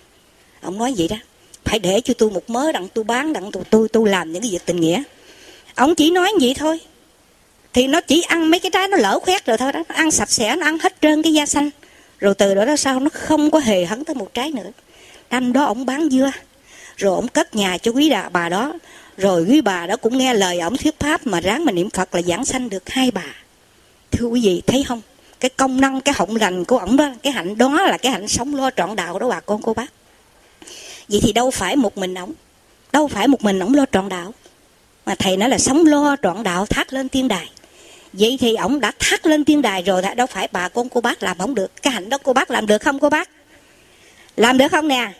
Ông nói vậy đó, phải để cho tôi một mớ đặng tôi bán, đặng tôi làm những cái việc tình nghĩa. Ông chỉ nói vậy thôi, thì nó chỉ ăn mấy cái trái nó lỡ khoét rồi thôi đó, nó ăn sạch sẽ, nó ăn hết trơn cái da xanh, rồi từ đó sau nó không có hề hấn tới một trái nữa. Năm đó ông bán dưa, rồi ông cất nhà cho quý bà đó, rồi quý bà đó cũng nghe lời ông thuyết pháp mà ráng mà niệm Phật là giảng sanh được 2 bà. Thưa quý vị thấy không, cái công năng, cái họng lành của ổng đó, cái hạnh đó là cái hạnh sống lo trọn đạo đó bà con cô bác. Vậy thì đâu phải một mình ổng lo trọn đạo, mà thầy nói là sống lo trọn đạo thác lên tiên đài. Vậy thì ổng đã thác lên tiên đài rồi, đâu phải bà con cô bác làm không được. Cái hạnh đó cô bác làm được không cô bác? Làm được không nè?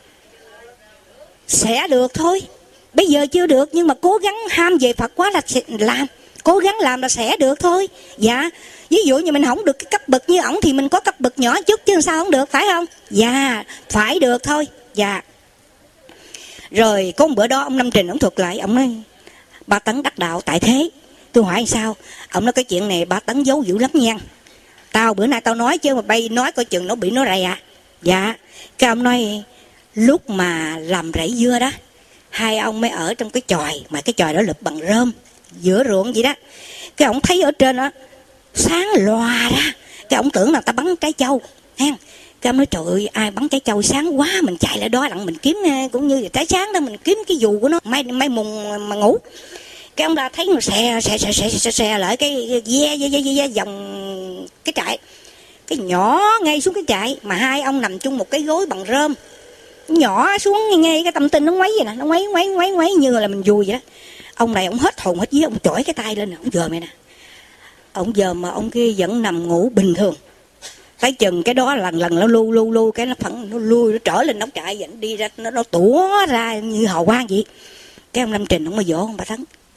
Sẽ được thôi, bây giờ chưa được nhưng mà cố gắng ham về Phật quá là làm, cố gắng làm là sẽ được thôi. Dạ, ví dụ như mình không được cái cấp bậc như ổng thì mình có cấp bậc nhỏ chút chứ sao không được, phải không? Dạ, phải được thôi. Dạ. Rồi có một bữa đó ông Năm Trình ông thuật lại, ông nói Ba Tấn đắc đạo tại thế. Tôi hỏi sao? Ông nói cái chuyện này Ba Tấn giấu dữ lắm nha, tao bữa nay tao nói chứ mà bay nói coi chừng nó bị nó rầy à. Dạ. Cái ông nói lúc mà làm rẫy dưa đó, 2 ông mới ở trong cái chòi, mà cái chòi đó lụp bằng rơm giữa ruộng vậy đó. Cái ông thấy ở trên đó sáng lòa ra, cái ông tưởng là ta bắn trái châu hen. Cái ông nói trời ơi, ai bắn trái châu sáng quá, mình chạy lại đó đặng mình kiếm, cũng như trái sáng đó mình kiếm cái dù của nó, may mùng mà ngủ. Cái ông ra thấy nó xè lại cái ve vòng cái trại, cái nhỏ ngay xuống cái trại, mà 2 ông nằm chung một cái gối bằng rơm, nhỏ xuống ngay cái tâm tinh nó ngoáy vậy nè, nó ngoáy như là mình vui vậy đó. Ông này ông hết hồn hết vía, ông chổi cái tay lên nè, ông dòm này nè, ông dòm mà ông kia vẫn nằm ngủ bình thường. Cái chừng cái đó lần nó lu cái nó phẳng, nó lui, nó trở lên nóc trại vậy, nó đi ra nó tủa ra như hào quang vậy. Cái ông Lâm Trình ông mà dỗ ông Ba Tấn,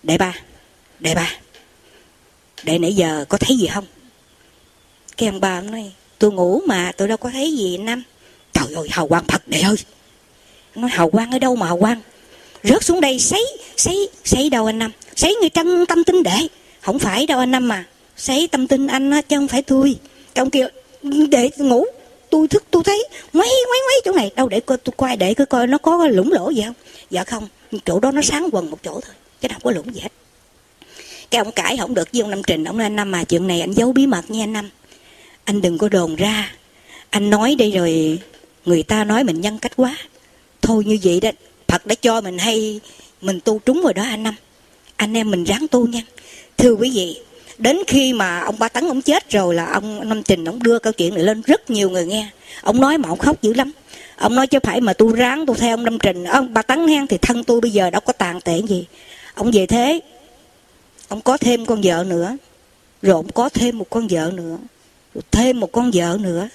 Đệ ba, đệ nãy giờ có thấy gì không? Cái ông ba nói, tôi ngủ mà tôi đâu có thấy gì Năm. Trời ơi, hào quang thật đệ ơi. Nói hào quang ở đâu mà hào quang? Rớt xuống đây sấy đâu anh Năm? Sấy người trong tâm tinh đệ. Không phải đâu anh Năm mà. Sấy tâm tinh anh á, chứ không phải tôi. Cái ông kia, để tôi ngủ. Tôi thức tôi thấy ngoáy chỗ này. Đâu để coi, tôi quay để coi nó có lủng lỗ gì không? Dạ không, chỗ đó nó sáng quần một chỗ thôi, chứ đâu có lủng gì hết. Cái ông cãi không được với ông Năm Trình. Ông nói anh Năm mà chuyện này anh giấu bí mật nha anh Năm. Anh đừng có đồn ra. Anh nói đây rồi người ta nói mình nhân cách quá. Thôi như vậy đó, Phật đã cho mình hay, mình tu trúng rồi đó anh Năm. Anh em mình ráng tu nha. Thưa quý vị, đến khi mà ông Ba Tấn ông chết rồi là ông Năm Trình ông đưa câu chuyện này lên rất nhiều người nghe. Ông nói mà ông khóc dữ lắm. Ông nói chứ phải mà tu ráng tu theo ông Năm Trình, ông Ba Tấn hen, thì thân tôi bây giờ đâu có tàn tệ gì. Ông về thế, ông có thêm con vợ nữa, rồi ông có thêm một con vợ nữa, rồi thêm một con vợ nữa.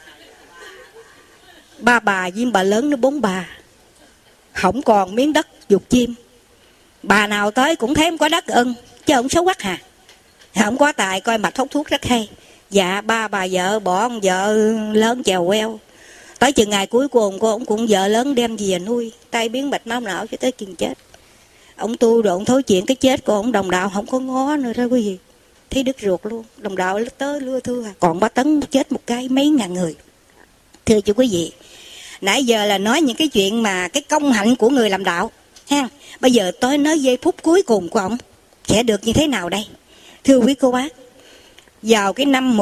Ba bà với bà lớn nó 4 bà. Không còn miếng đất dục chim. Bà nào tới cũng thấy không có đất ưng, chứ ông xấu quắc hà. Không có tài coi mạch hút thuốc rất hay. Dạ 3 bà vợ bỏ ông vợ lớn chèo queo. Tới chừng ngày cuối cùng cô ông cũng vợ lớn đem về nuôi. Tay biến mạch máu não cho tới chừng chết. Ông tu rồi ông thối chuyện cái chết của ông đồng đạo không có ngó nữa đó quý vị. Thấy đứt ruột luôn. Đồng đạo tới lưa thưa. Còn Ba Tấn chết một cái mấy ngàn người. Thưa chú quý vị, nãy giờ là nói những cái chuyện mà cái công hạnh của người làm đạo ha. Bây giờ tôi nói giây phút cuối cùng của ông sẽ được như thế nào đây? Thưa quý cô bác, vào cái năm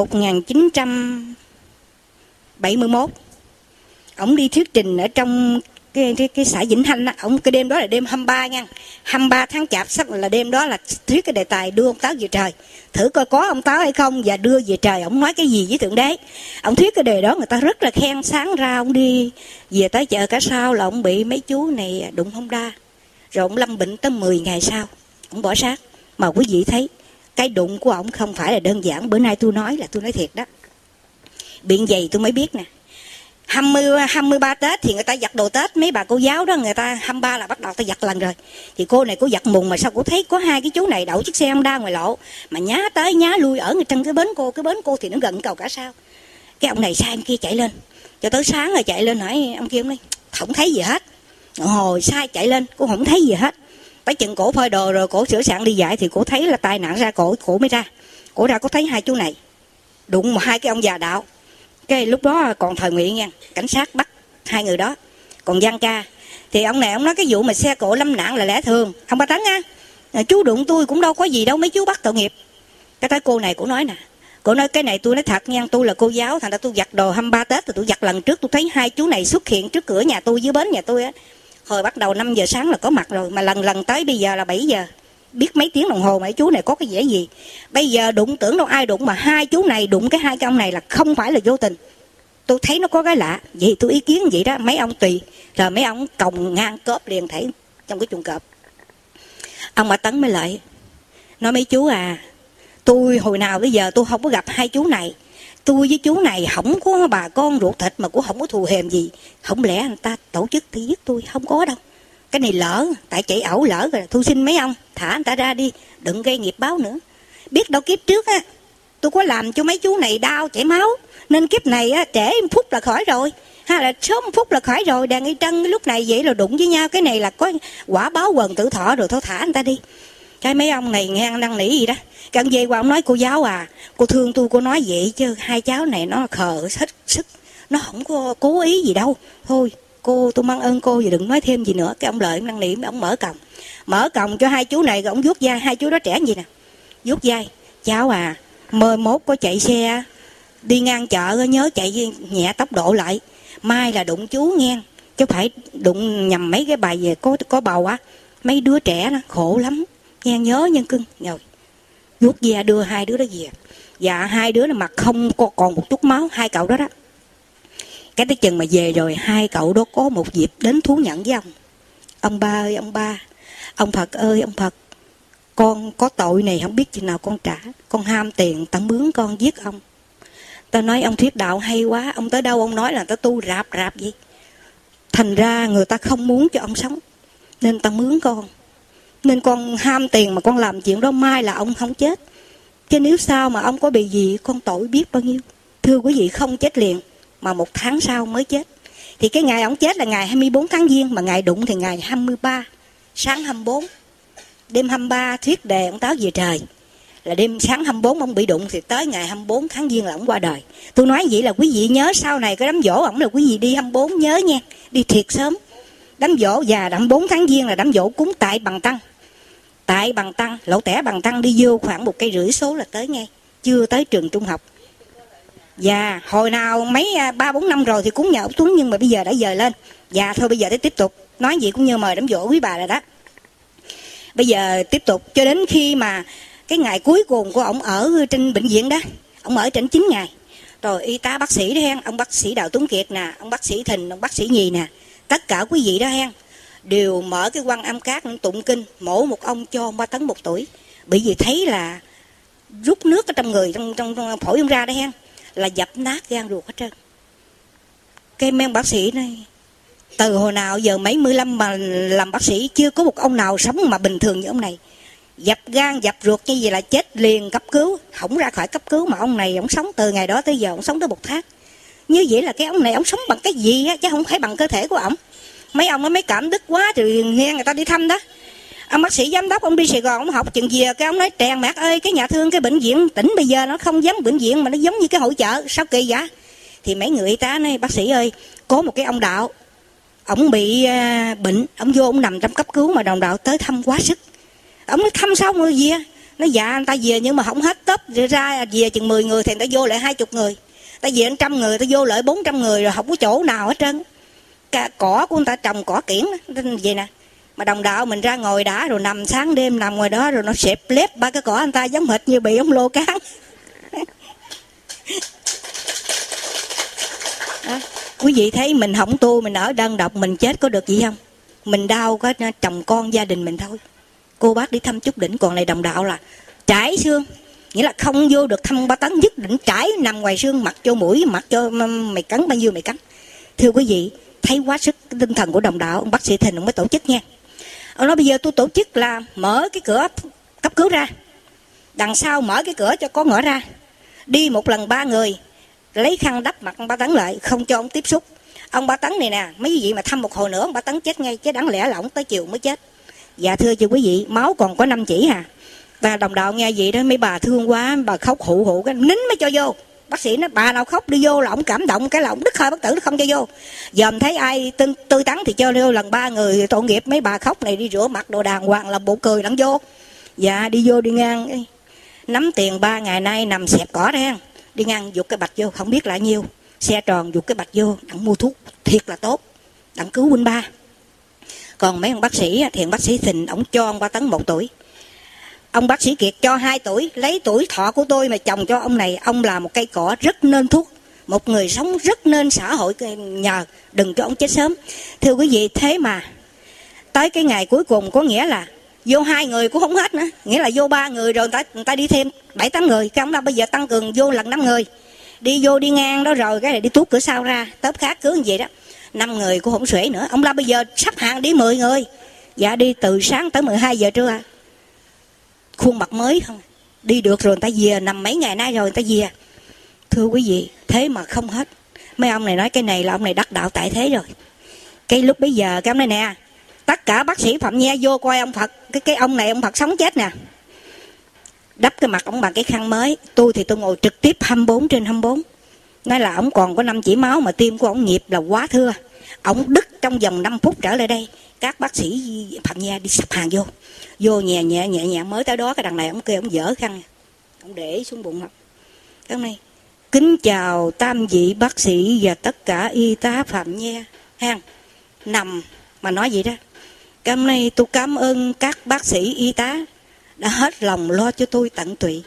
1971, ông đi thuyết trình ở trong cái xã Vĩnh Thanh á. Ông cái đêm đó là đêm 23 nha, 23 tháng Chạp, sắp là đêm đó là thuyết cái đề tài đưa ông Táo về trời. Thử coi có ông Táo hay không, và đưa về trời ông nói cái gì với Thượng Đế. Ông thuyết cái đề đó người ta rất là khen. Sáng ra ông đi về tới chợ Cả Sao là ông bị mấy chú này đụng Honda, rồi ông lâm bệnh tới 10 ngày sau ông bỏ xác. Mà quý vị thấy cái đụng của ông không phải là đơn giản. Bữa nay tôi nói thiệt đó. Biện vậy tôi mới biết nè. 23 Tết thì người ta giặt đồ Tết. Mấy bà cô giáo đó người ta 23 là bắt đầu ta giặt lần rồi. Thì cô này cô giặt mùng mà sao cô thấy có hai cái chú này đậu chiếc xe Honda ngoài lộ mà nhá tới nhá lui ở trong cái bến cô. Cái bến cô thì nó gần cầu Cả Sao. Cái ông này sai ông kia chạy lên. Cho tới sáng rồi chạy lên hỏi ông kia, ông nói không thấy gì hết. Hồi sai chạy lên cô không thấy gì hết. Tới chừng cổ phơi đồ rồi cổ sửa soạn đi dạy thì cổ thấy là tai nạn ra, cổ mới ra. Cổ ra có thấy hai chú này đụng mà hai cái ông già đạo. Cái lúc đó còn thời Nguyễn nha, cảnh sát bắt hai người đó. Còn Giang Ca thì ông này ông nói cái vụ mà xe cộ lâm nạn là lẽ thường. Ông Ba Tấn á, chú đụng tôi cũng đâu có gì đâu, mấy chú bắt tội nghiệp. Cái tới cô này cổ nói nè, cô nói cái này tôi nói thật nha, tôi là cô giáo, thành ra tôi giặt đồ 23 Tết rồi tôi giặt lần trước tôi thấy hai chú này xuất hiện trước cửa nhà tôi, dưới bến nhà tôi á. Hồi bắt đầu 5 giờ sáng là có mặt rồi, mà lần tới bây giờ là 7 giờ. Biết mấy tiếng đồng hồ mà chú này có cái vẻ gì. Bây giờ đụng tưởng đâu ai đụng, mà hai chú này đụng cái hai cái ông này là không phải là vô tình. Tôi thấy nó có cái lạ. Vậy tôi ý kiến vậy đó, mấy ông tùy. Rồi mấy ông còng ngang cớp liền thể trong cái chuồng cọp. Ông Ba Tấn mới lại nói mấy chú à, tôi hồi nào bây giờ tôi không có gặp hai chú này. Tôi với chú này không có bà con ruột thịt mà cũng không có thù hèm gì. Không lẽ người ta tổ chức thì giết tôi, không có đâu. Cái này lỡ, tại chạy ẩu lỡ rồi. Thu xin mấy ông thả người ta ra đi, đừng gây nghiệp báo nữa. Biết đâu kiếp trước á tôi có làm cho mấy chú này đau chảy máu, nên kiếp này á trễ 1 phút là khỏi rồi, hay là sớm 1 phút là khỏi rồi. Đàn y Trân lúc này vậy là đụng với nhau, cái này là có quả báo quần tử thọ rồi, thôi thả người ta đi. Cái mấy ông này nghe năn nỉ gì đó. Cái ông về qua ông nói cô giáo à, cô thương tôi, cô nói vậy chứ hai cháu này nó khờ hết sức, nó không có cố ý gì đâu. Thôi cô, tôi mang ơn cô, và đừng nói thêm gì nữa. Cái ông Lợi năn nỉ, ông mở còng cho hai chú này, rồi ông vuốt vai hai chú đó trẻ gì nè, vuốt vai. Cháu à, mời mốt có chạy xe đi ngang chợ nhớ chạy nhẹ tốc độ lại, mai là đụng chú nghe, chứ phải đụng nhầm mấy cái bài về có bầu á, mấy đứa trẻ nó khổ lắm nghe, nhớ nhân cưng. Rồi vuốt ve đưa hai đứa đó về. Dạ hai đứa nó mặt không còn một chút máu, hai cậu đó đó. Cái tới chừng mà về rồi, hai cậu đó có một dịp đến thú nhận với ông. Ông Ba ơi ông Ba, ông Phật ơi ông Phật, con có tội này không biết chừng nào con trả. Con ham tiền tao mướn con giết ông. Tao nói ông thuyết đạo hay quá, ông tới đâu ông nói là tao tu rạp vậy. Thành ra người ta không muốn cho ông sống, nên tao mướn con. Nên con ham tiền mà con làm chuyện đó, mai là ông không chết. Chứ nếu sao mà ông có bị gì, con tội biết bao nhiêu. Thưa quý vị, không chết liền mà 1 tháng sau mới chết. Thì cái ngày ông chết là ngày 24 tháng Giêng, mà ngày đụng thì ngày 23, sáng 24. Đêm 23 thuyết đề ông Táo về trời, là đêm sáng 24 ông bị đụng, thì tới ngày 24 tháng Giêng là ông qua đời. Tôi nói vậy là quý vị nhớ sau này cái đám giỗ ổng là quý vị đi 24 nhớ nha, đi thiệt sớm. Đám giỗ và 24 tháng Giêng là đám giỗ cúng tại Bằng Tăng. Tại Bằng Tăng, Lỗ Tẻ Bằng Tăng đi vô khoảng 1,5 cây số là tới ngay, chưa tới trường trung học. Và hồi nào mấy 3-4 năm rồi thì cúng nhờ ổng Tuấn, nhưng mà bây giờ đã dời lên. Và thôi bây giờ để tiếp tục nói gì cũng như mời đám giỗ quý bà rồi đó. Bây giờ tiếp tục cho đến khi mà cái ngày cuối cùng của ổng ở trên bệnh viện đó, ổng ở trên 9 ngày. Rồi y tá bác sĩ đó hen, ông bác sĩ Đào Tuấn Kiệt nè, ông bác sĩ Thình, ông bác sĩ Nhì nè, tất cả quý vị đó hen, đều mở cái quăng âm cát tụng kinh, mổ một ông cho 3 tấn 1 tuổi. Bởi vì thấy là rút nước ở trong người, trong phổi ông ra đó hen, là dập nát gan ruột hết trơn. Cái mấy ông bác sĩ này, từ hồi nào giờ mấy 15 mà làm bác sĩ chưa có một ông nào sống mà bình thường như ông này. Dập gan dập ruột như vậy là chết liền cấp cứu, không ra khỏi cấp cứu, mà ông này ông sống từ ngày đó tới giờ, ông sống tới 1 tháng. Như vậy là cái ông này ông sống bằng cái gì á, chứ không phải bằng cơ thể của ổng. Mấy ông nó mới cảm đức quá rồi nghe người ta đi thăm đó. Ông bác sĩ giám đốc ông đi Sài Gòn ông học chừng về, cái ông nói Tràng Mạc ơi, cái nhà thương cái bệnh viện tỉnh bây giờ nó không giống bệnh viện mà nó giống như cái hội chợ, sao kỳ vậy? Thì mấy người y tá nói bác sĩ ơi, có một cái ông Đạo, ông bị bệnh, ông vô ông nằm trong cấp cứu mà đồng Đạo tới thăm quá sức. Ông nói thăm sao người về? Nói dạ người ta về nhưng mà không hết tấp, rồi ra về chừng 10 người thì người ta vô lại 20 người. Ta về 100 người, ta vô lại 400 người rồi không có chỗ nào hết trơn. Cỏ của người ta trồng cỏ kiển vậy nè. Mà đồng Đạo mình ra ngồi đã rồi nằm sáng đêm nằm ngoài đó rồi nó xẹp lép 3 cái cỏ anh ta giống hệt như bị ông lô cán. Đó. Quý vị thấy mình không tu, mình ở đơn độc mình chết có được gì không? Mình đau có chồng con gia đình mình thôi. Cô bác đi thăm chút đỉnh, còn này đồng Đạo là trải xương, nghĩa là không vô được thăm 3 tấn, dứt đỉnh trải nằm ngoài xương, mặc cho mũi, mặc cho mày cắn bao nhiêu mày cắn. Thưa quý vị, thấy quá sức tinh thần của đồng Đạo, ông bác sĩ Thình ông mới tổ chức nha. Ông nói bây giờ tôi tổ chức là mở cái cửa cấp cứu ra, đằng sau mở cái cửa cho có ngõ ra, đi một lần 3 người, lấy khăn đắp mặt ông 3 tấn lại, không cho ông tiếp xúc. Ông 3 tấn này nè, mấy quý vị mà thăm một hồi nữa ông 3 tấn chết ngay, chứ đáng lẽ là ông tới chiều mới chết. Dạ thưa chị quý vị, máu còn có 5 chỉ à. Và đồng Đạo nghe vậy đó, mấy bà thương quá, bà khóc hụ cái nín mới cho vô. Bác sĩ nói bà nào khóc đi vô là ông cảm động, cái là ông đứt hơi bất tử, nó không cho vô. Dòm thấy ai tươi tắn thì cho vô lần 3 người, tội nghiệp mấy bà khóc này đi rửa mặt đồ đàng hoàng là bộ cười lẫn vô. Dạ đi vô đi ngang, nắm tiền 3 ngày nay nằm xẹp cỏ đó, đi ngang vụt cái bạch vô, không biết là nhiêu, xe tròn vụt cái bạch vô, đặng mua thuốc thiệt là tốt, đặng cứu huynh ba. Còn mấy ông bác sĩ thì ông bác sĩ Thình ông cho ông 3 tấn 1 tuổi, ông bác sĩ Kiệt cho 2 tuổi, lấy tuổi thọ của tôi mà chồng cho ông này. Ông là một cây cỏ rất nên thuốc, một người sống rất nên xã hội nhờ, đừng cho ông chết sớm. Thưa quý vị, thế mà tới cái ngày cuối cùng có nghĩa là vô 2 người cũng không hết nữa, nghĩa là vô 3 người rồi người ta đi thêm 7-8 người, cái ông ta bây giờ tăng cường vô lần 5 người, đi vô đi ngang đó rồi cái này đi tuốt cửa sau ra, tớp khác cứ như vậy đó, 5 người cũng không xuể nữa. Ông la bây giờ sắp hàng đi 10 người, dạ đi từ sáng tới 12 giờ trưa, khuôn mặt mới không, đi được rồi người ta về, nằm mấy ngày nay rồi người ta về. Thưa quý vị, thế mà không hết. Mấy ông này nói cái này là ông này đắc đạo tại thế rồi. Cái lúc bây giờ cái ông này nè, tất cả bác sĩ Phạm Nha vô coi ông Phật, cái ông này ông Phật sống chết nè, đắp cái mặt ông bằng cái khăn mới. Tôi thì tôi ngồi trực tiếp 24/24. Nói là ông còn có 5 chỉ máu mà tim của ông nhịp là quá thưa. Ông đứt trong vòng 5 phút trở lại đây. Các bác sĩ Phạm Nha đi sắp hàng vô. Vô nhẹ nhẹ mới tới đó cái đằng này ông kêu ông dở khăn, ông để xuống bụng. Cái này kính chào tam vị bác sĩ và tất cả y tá Phạm Nha ha. Nằm mà nói vậy đó. Cái hôm nay tôi cảm ơn các bác sĩ y tá đã hết lòng lo cho tôi tận tụy.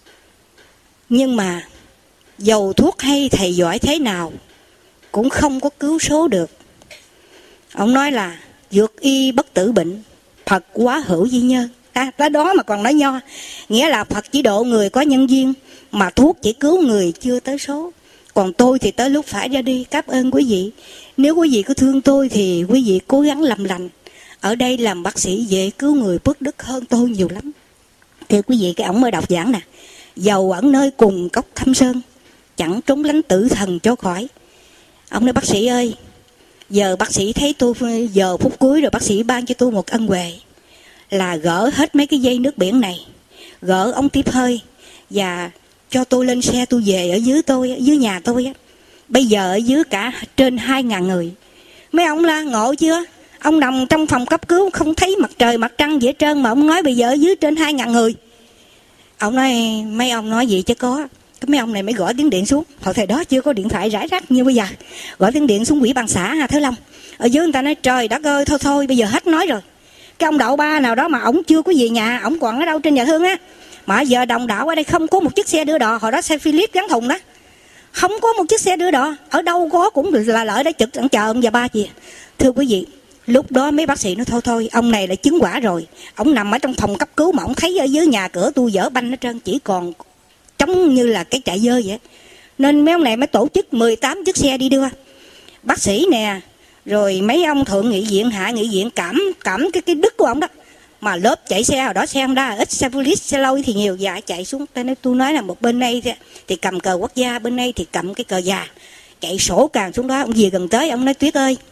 Nhưng mà dầu thuốc hay thầy giỏi thế nào cũng không có cứu số được. Ông nói là dược y bất tử bệnh, Phật quá hữu vi nhân. Tới đó mà còn nói nho, nghĩa là Phật chỉ độ người có nhân duyên, mà thuốc chỉ cứu người chưa tới số. Còn tôi thì tới lúc phải ra đi. Cảm ơn quý vị. Nếu quý vị có thương tôi thì quý vị cố gắng làm lành. ở đây làm bác sĩ về cứu người phước đức hơn tôi nhiều lắm. Thưa quý vị, cái ổng mới đọc giảng nè: dầu ẩn nơi cùng cốc thâm sơn, chẳng trốn lánh tử thần cho khỏi. Ông nói bác sĩ ơi, giờ bác sĩ thấy tôi giờ phút cuối rồi, bác sĩ ban cho tôi một ân huệ là gỡ hết mấy cái dây nước biển này, gỡ ống tiếp hơi và cho tôi lên xe tôi về. Ở dưới tôi, ở dưới nhà tôi á, bây giờ ở dưới cả trên 2.000 người. Mấy ông la ngộ chưa? Ông nằm trong phòng cấp cứu không thấy mặt trời mặt trăng gì hết trơn, mà ông nói bây giờ ở dưới trên 2.000 người. Ông nói mấy ông nói gì chứ có. Cái mấy ông này mới gõ tiếng điện xuống. Hồi thời đó chưa có điện thoại rải rác như bây giờ. Gõ tiếng điện xuống Ủy ban xã Hà Thới Long. Ở dưới người ta nói trời đất ơi, thôi bây giờ hết nói rồi. Cái ông đậu ba nào đó mà ổng chưa có về nhà, ổng còn ở đâu trên nhà thương á. Mà giờ đồng đạo ở đây không có một chiếc xe đưa đò. Hồi đó xe Philip gắn thùng đó, không có một chiếc xe đưa đò. Ở đâu có cũng là lợi đã trực chờ ông và ba gì. Thưa quý vị, lúc đó mấy bác sĩ nói thôi ông này là chứng quả rồi. Ông nằm ở trong phòng cấp cứu mà ông thấy ở dưới nhà cửa tôi dở banh hết trơn, chỉ còn trống như là cái trại dơ vậy. Nên mấy ông này mới tổ chức 18 chiếc xe đi đưa bác sĩ nè, rồi mấy ông thượng nghị viện hạ nghị viện cảm cái đức của ông đó. Mà lớp chạy xe hồi đó xe Honda ít, xe police xe lôi thì nhiều, dạ chạy xuống. Tôi nói là một bên đây thì cầm cờ quốc gia, bên đây thì cầm cái cờ già, chạy sổ càng xuống đó. Ông về gần tới ông nói Tuyết ơi,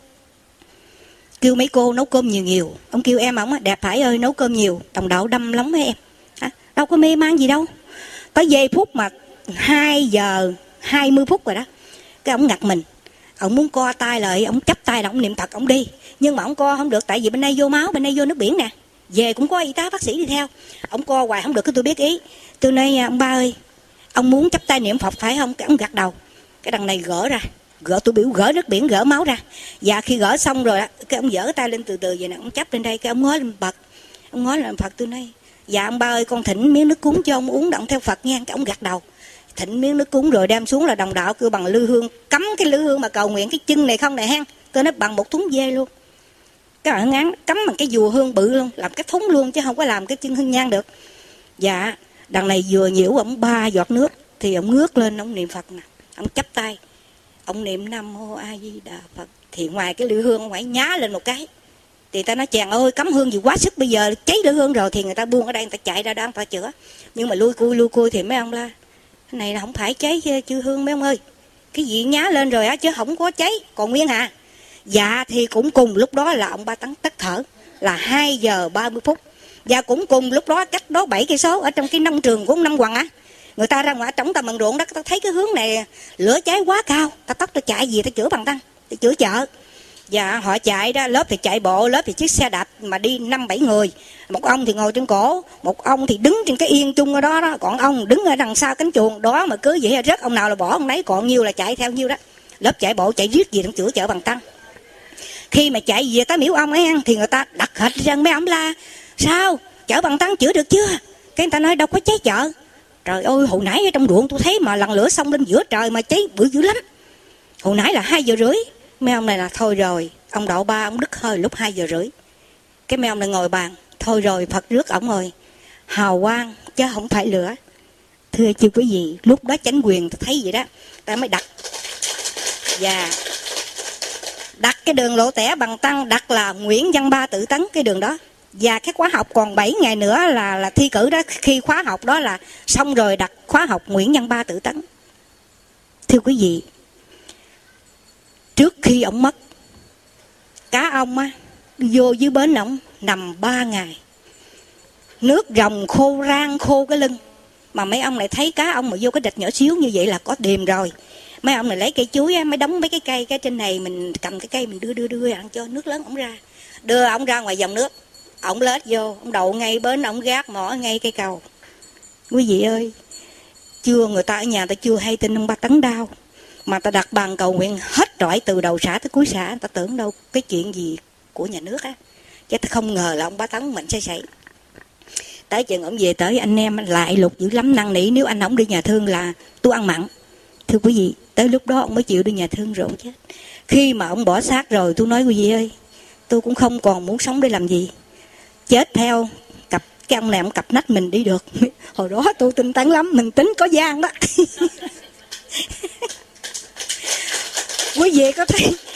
kêu mấy cô nấu cơm nhiều. Ông kêu em ổng đẹp phải ơi nấu cơm nhiều, đồng đạo đâm lắm mấy em. Đâu có mê man gì đâu. Tới giây phút mà 2 giờ 20 phút rồi đó, cái ông ngặt mình, ông muốn co tay lại, ông chắp tay là ông niệm Phật ông đi. Nhưng mà ông co không được, tại vì bên đây vô máu, bên đây vô nước biển nè. Về cũng có y tá bác sĩ đi theo. Ông co hoài không được, cái tôi biết ý. Tôi nói ông ba ơi, ông muốn chắp tay niệm Phật phải không? Cái ông gật đầu. Cái đằng này gỡ ra, tôi biểu gỡ nước biển, gỡ máu ra. Và khi gỡ xong rồi cái ông dở tay lên từ từ vậy nè, ông chắp lên đây, cái ông ngó lên Phật. Ông ngó lên Phật, tôi nói dạ ông ba ơi, con thỉnh miếng nước cúng cho ông uống động theo Phật nha. Cái ông gật đầu. Thỉnh miếng nước cúng rồi đem xuống là đồng đạo kêu bằng lư hương, cắm cái lư hương mà cầu nguyện cái chân này không này ha. Tôi nói bằng một thúng dê luôn. Cái bạn ngán cắm bằng cái dùa hương bự luôn, làm cái thúng luôn chứ không có làm cái chân hương nhang được. Dạ, đằng này vừa nhiễu ông 3 giọt nước thì ông ngước lên ông niệm Phật nè, ông chắp tay, ông niệm Nam Mô A Di Đà Phật. Thì ngoài cái lư hương ông phải nhá lên một cái. Thì ta nói chàng ơi cắm hương gì quá sức, bây giờ cháy lư hương rồi thì người ta buông ở đây, người ta chạy ra đó người ta chữa. Nhưng mà lui cui thì mấy ông la cái này là không phải cháy chư hương mấy ông ơi, cái gì nhá lên rồi á chứ không có cháy còn nguyên hả. Dạ thì cũng cùng lúc đó là ông Ba Tấn tắt thở là 2 giờ 30 phút. Và cũng cùng lúc đó cách đó 7 cây số ở trong cái nông trường của ông Năm Hoàng á, người ta ra ngoài trống ta mần ruộng đó, ta thấy cái hướng này lửa cháy quá cao, ta tóc ta chạy gì ta chữa bằng tăng, ta chữa chợ. Và họ chạy đó, lớp thì chạy bộ, lớp thì chiếc xe đạp mà đi 5-7 người. Một ông thì ngồi trên cổ, một ông thì đứng trên cái yên chung ở đó đó, còn ông đứng ở đằng sau cánh chuồng đó mà cứ vậy rớt ông nào là bỏ ông nấy, còn nhiêu là chạy theo nhiêu đó. Lớp chạy bộ chạy riết gì cũng chữa chợ bằng tăng. Khi mà chạy về tới miếu ông ấy thì người ta đặt hệt dân mấy ông la sao chở bằng tăng chữa được chưa. Cái người ta nói đâu có cháy chợ. Trời ơi hồi nãy ở trong ruộng tôi thấy mà lần lửa xong lên giữa trời mà cháy bự dữ lắm. Hồi nãy là 2 giờ rưỡi. Mấy ông này là thôi rồi, ông đậu ba ông đứt hơi lúc 2 giờ rưỡi. Cái mấy ông này ngồi bàn, thôi rồi Phật rước ổng rồi, hào quang chứ không phải lửa. Thưa chưa quý vị, lúc đó chánh quyền thấy vậy đó, ta mới đặt và đặt cái đường Lộ Tẻ bằng tăng, đặt là Nguyễn Văn Ba Tự Tấn cái đường đó. Và cái khóa học còn 7 ngày nữa là thi cử đó. Khi khóa học đó là xong rồi đặt khóa học Nguyễn Văn Ba Tự Tấn. Thưa quý vị, trước khi ông mất, cá ông á vô dưới bến ông nằm 3 ngày, nước rồng khô rang khô cái lưng. Mà mấy ông lại thấy cá ông mà vô cái địch nhỏ xíu như vậy là có điềm rồi. Mấy ông này lấy cây chuối á, mới đóng mấy cái cây cái trên này, mình cầm cái cây mình đưa ăn cho nước lớn ổng ra, đưa ổng ra ngoài dòng nước, ổng lết vô, ổng đậu ngay bến, ổng gác mỏ ngay cây cầu. Quý vị ơi, chưa người ta ở nhà ta chưa hay tin ông Ba Tấn đau, mà ta đặt bàn cầu nguyện hết trọi từ đầu xã tới cuối xã, ta tưởng đâu cái chuyện gì của nhà nước á, chứ ta không ngờ là ông Ba Tấn mình sẽ xảy. Tới chừng ổng về tới anh em lại lục dữ lắm, năn nỉ nếu anh ổng đi nhà thương là tôi ăn mặn. Thưa quý vị, tới lúc đó ông mới chịu đi nhà thương rồi ông chết. Khi mà ông bỏ xác rồi, tôi nói quý vị ơi, tôi cũng không còn muốn sống để làm gì, chết theo cái ông này ông cặp nách mình đi được. Hồi đó tôi tinh tấn lắm, mình tính có gian đó. Quý vị có thấy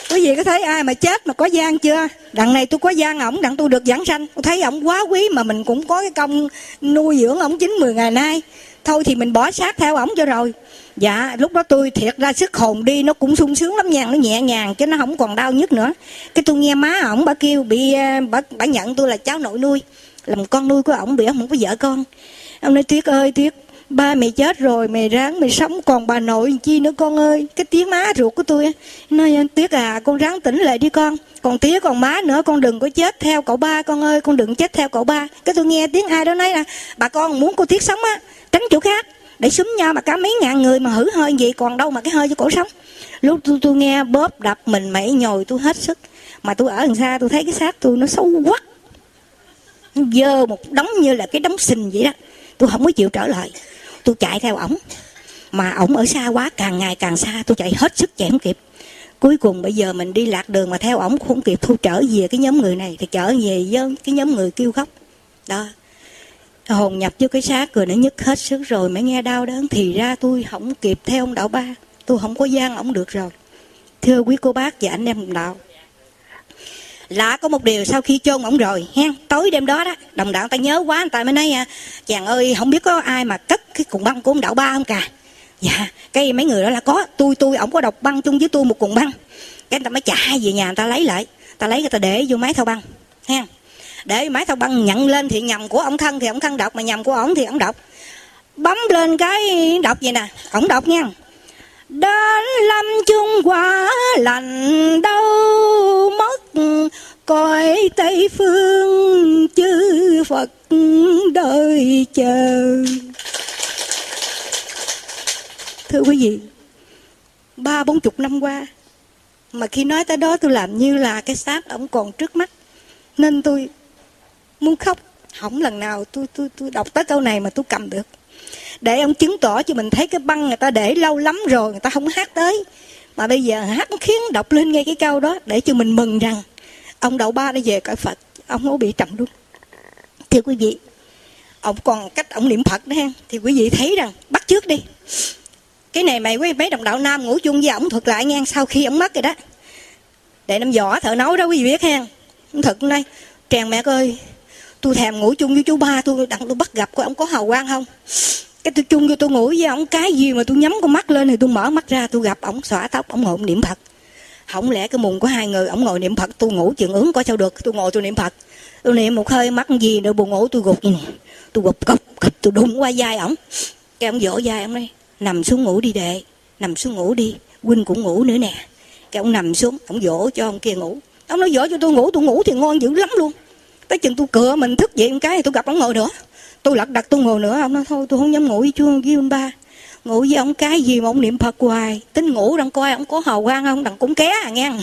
Quý vị có thấy ai mà chết mà có gian chưa? Đằng này tôi có gian ổng, đằng tôi được giảng sanh. Tôi thấy ổng quá quý mà mình cũng có cái công nuôi dưỡng ổng 90 ngày nay. Thôi thì mình bỏ xác theo ổng cho rồi. Dạ, lúc đó tôi thiệt ra sức hồn đi, nó cũng sung sướng lắm nha, nó nhẹ nhàng chứ nó không còn đau nhức nữa. Cái tôi nghe má ổng bà kêu bà nhận tôi là cháu nội nuôi, làm con nuôi của ổng, bị ổng không có vợ con. Ông nói Tuyết ơi Tuyết, ba mày chết rồi, mày ráng mày sống, còn bà nội chi nữa con ơi. Cái tiếng má ruột của tôi nói Tuyết à, con ráng tỉnh lại đi con, còn tía còn má nữa, con đừng có chết theo cậu ba con ơi, con đừng chết theo cậu ba. Cái tôi nghe tiếng ai đó nói là bà con muốn cô Tuyết sống á, tránh chỗ khác để xúm nhau mà cả mấy ngàn người mà hử hơi vậy, còn đâu mà cái hơi cho cổ sống. Lúc tôi nghe bóp đập mình mẩy nhồi tôi hết sức, mà tôi ở đằng xa tôi thấy cái xác tôi nó xấu quắc, dơ một đống như là cái đống sình vậy đó. Tôi không có chịu trở lại, tôi chạy theo ổng, mà ổng ở xa quá, càng ngày càng xa, tôi chạy hết sức chạy không kịp. Cuối cùng bây giờ mình đi lạc đường mà theo ổng cũng không kịp, thu trở về cái nhóm người này thì trở về với cái nhóm người kêu khóc đó. Hồn nhập vô cái xác rồi nó nhức hết sức rồi mới nghe đau đớn. Thì ra tôi không kịp theo ông đạo ba, tôi không có gian ổng được rồi. Thưa quý cô bác và anh em đồng đạo, lạ có một điều, sau khi chôn ổng rồi ha, tối đêm đó đó, đồng đạo người ta nhớ quá, người ta mới nói chàng ơi không biết có ai mà cất cái cuộn băng của ông đạo ba không cả. Dạ, cái mấy người đó là có, tôi ổng có đọc băng chung với tôi một cuộn băng. Cái người ta mới chạy về nhà người ta lấy lại, ta lấy người ta để vô máy thao băng ha, để máy thao băng nhận lên thì nhầm của ông Thân thì ông Thân đọc, mà nhầm của ổng thì ổng đọc. Bấm lên cái đọc vậy nè, ổng đọc nha: đến lâm chung quả lành đâu mất, cõi Tây phương chư Phật đợi chờ. Thưa quý vị, 30-40 năm qua mà khi nói tới đó tôi làm như là cái xác ổng còn trước mắt, nên tôi muốn khóc. Không lần nào tôi đọc tới câu này mà tôi cầm được, để ông chứng tỏ cho mình thấy cái băng người ta để lâu lắm rồi, người ta không hát tới, mà bây giờ hát khiến đọc lên ngay cái câu đó để cho mình mừng rằng ông đạo ba đã về cõi Phật, ông không bị trầm luôn. Thưa quý vị, ông còn cách ông niệm Phật đó ha, thì quý vị thấy rằng bắt chước đi. Cái này mấy đồng đạo nam ngủ chung với ổng thuật lại ngang sau khi ổng mất rồi đó. Để năm võ thợ nấu đó quý vị biết ha. Thật đây, Tràng mẹ ơi, tôi thèm ngủ chung với chú ba tôi, đặng tôi bắt gặp coi ổng có hào quang không. Cái tôi chung vô tôi ngủ với ổng, cái gì mà tôi nhắm con mắt lên thì tôi mở mắt ra tôi gặp ổng xõa tóc, ổng ngồi niệm Phật. Không lẽ cái mùng của hai người, ổng ngồi niệm Phật, tôi ngủ chừng ứng có sao được. Tôi ngồi tôi niệm Phật, tôi niệm một hơi mắt gì nữa buồn ngủ, tôi gục như này, tôi gục cập tôi đụng qua vai ổng. Cái ổng vỗ vai ổng đây, nằm xuống ngủ đi đệ, nằm xuống ngủ đi, huynh cũng ngủ nữa nè. Cái ông nằm xuống, ông vỗ cho ông kia ngủ. Ông nói vỗ cho tôi ngủ thì ngon dữ lắm luôn. Tới chừng tôi cựa mình thức dậy một cái thì tôi gặp ông ngồi nữa. Tôi lật đật tôi ngồi nữa, ông nói thôi tôi không dám ngủ với chú với ông ba. Ngủ với ông cái gì mà ông niệm Phật hoài, tính ngủ đang coi ông có hào quang không, đặng cũng ké à nghe.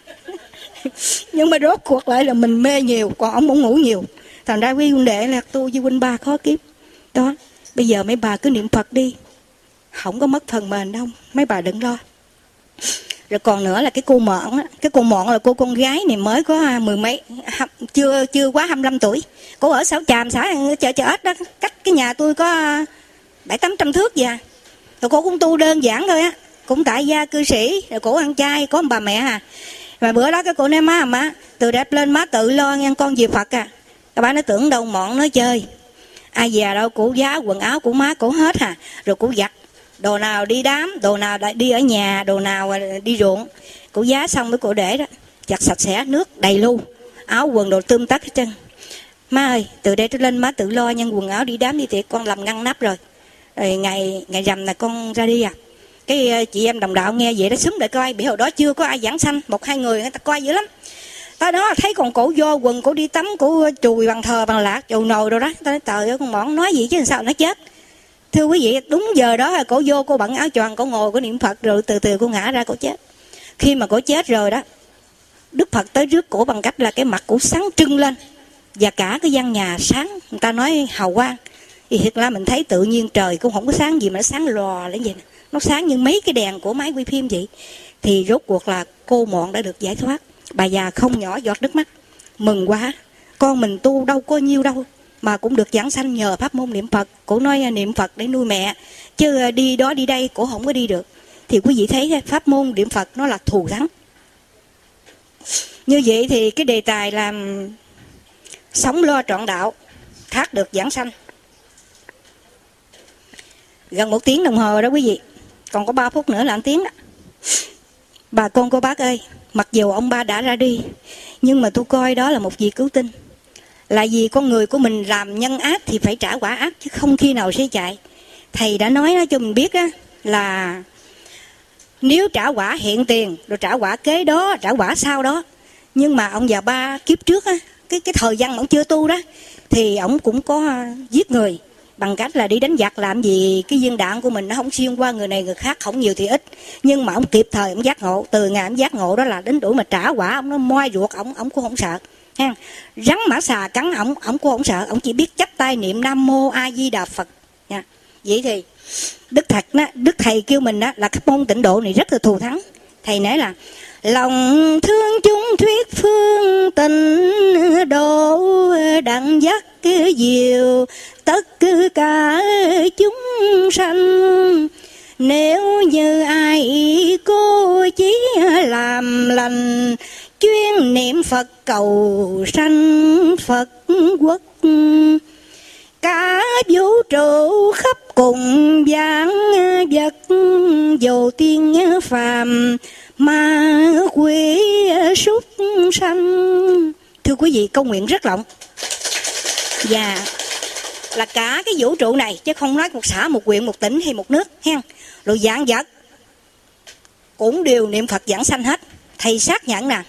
Nhưng mà rốt cuộc lại là mình mê nhiều, còn ông không ngủ nhiều. Thành ra quý huynh đệ là tôi với huynh ba khó kiếp. Đó, bây giờ mấy bà cứ niệm Phật đi, không có mất phần mền đâu, mấy bà đừng lo. Rồi còn nữa là cái cô Mọn á, cái cô Mọn là cô con gái này mới có mười mấy, chưa quá 25 tuổi. Cô ở Sáu Chàm, xã chợ Ếch đó, cách cái nhà tôi có 700-800 thước vậy. Rồi cô cũng tu đơn giản thôi á, cũng tại gia cư sĩ, rồi cổ ăn chay, có một bà mẹ à. Mà bữa đó cái cô nói má, từ đẹp lên má tự lo nghe con về Phật à. Các bạn nó tưởng đâu Mọn nói chơi. Ai già đâu, cổ giá quần áo của má cổ hết à. Rồi cổ giặt đồ nào đi đám, đồ nào đi ở nhà, đồ nào đi ruộng, cổ giá xong với cổ để đó, giặt sạch sẽ, nước đầy lu, áo quần đồ tươm tất hết trơn. Má ơi, từ đây trở lên má tự lo nha, quần áo đi đám đi tiệc con làm ngăn nắp rồi. Rồi ngày rằm là con ra đi à. Cái chị em đồng đạo nghe vậy đó xúm lại coi, bị hồi đó chưa có ai giảng sanh, 1-2 người người ta coi dữ lắm. Tới đó thấy còn cổ vô quần, cổ đi tắm, cổ chùi bằng thờ bằng lạc, chùi nồi đồ đó. Ta nói trời ơi con Mọn nói gì chứ sao nó chết. Thưa quý vị, đúng giờ đó cô vô, cô bận áo choàng, cô ngồi, cô niệm Phật, rồi từ từ cô ngã ra, cô chết. Khi mà cô chết rồi đó, Đức Phật tới rước cổ bằng cách là cái mặt cổ sáng trưng lên, và cả cái gian nhà sáng, người ta nói hào quang. Thì thật ra mình thấy tự nhiên trời cũng không có sáng gì mà nó sáng lò lên vậy nè. Nó sáng như mấy cái đèn của máy quay phim vậy. Thì rốt cuộc là cô Mọn đã được giải thoát. Bà già không nhỏ giọt nước mắt, mừng quá. Con mình tu đâu có nhiêu đâu mà cũng được giảng sanh nhờ pháp môn niệm Phật. Cổ nói niệm Phật để nuôi mẹ, chứ đi đó đi đây cổ không có đi được. Thì quý vị thấy pháp môn niệm Phật nó là thù thắng. Như vậy thì cái đề tài là sống lo trọn đạo, thác được giảng sanh. Gần 1 tiếng đồng hồ đó quý vị. Còn có 3 phút nữa là 1 tiếng đó. Bà con cô bác ơi, mặc dù ông ba đã ra đi, nhưng mà tôi coi đó là một việc cứu tinh. Là vì con người của mình làm nhân ác thì phải trả quả ác, chứ không khi nào sẽ chạy. Thầy đã nói đó cho mình biết á, là nếu trả quả hiện tiền, rồi trả quả kế đó, trả quả sau đó. Nhưng mà ông già ba kiếp trước á, cái thời gian ông chưa tu đó, thì ông cũng có giết người bằng cách là đi đánh giặc. Làm gì cái viên đạn của mình nó không xuyên qua người này người khác, không nhiều thì ít, nhưng mà ông kịp thời ông giác ngộ. Từ ngày ông giác ngộ đó là đến tuổi mà trả quả, ông nó moi ruột, ông cũng không sợ ha. Rắn mã xà cắn ông cũng không sợ, ông chỉ biết chắp tay niệm Nam Mô A Di Đà Phật nha. Vậy thì Đức Thầy kêu mình đó là cái môn tịnh độ này rất là thù thắng. Thầy nói là lòng thương chúng thuyết phương tình độ, đặng dắt diệu tất cả chúng sanh. Nếu như ai cố chí làm lành, chuyên niệm Phật cầu sanh Phật quốc, cả vũ trụ khắp cùng vạn vật, dù tiên phàm ma quỷ súc sanh. Thưa quý vị, câu nguyện rất rộng, và là cả cái vũ trụ này, chứ không nói một xã, một huyện, một tỉnh hay một nước ha. Rồi vạn vật cũng đều niệm Phật giảng sanh hết. Thầy xác nhận nè,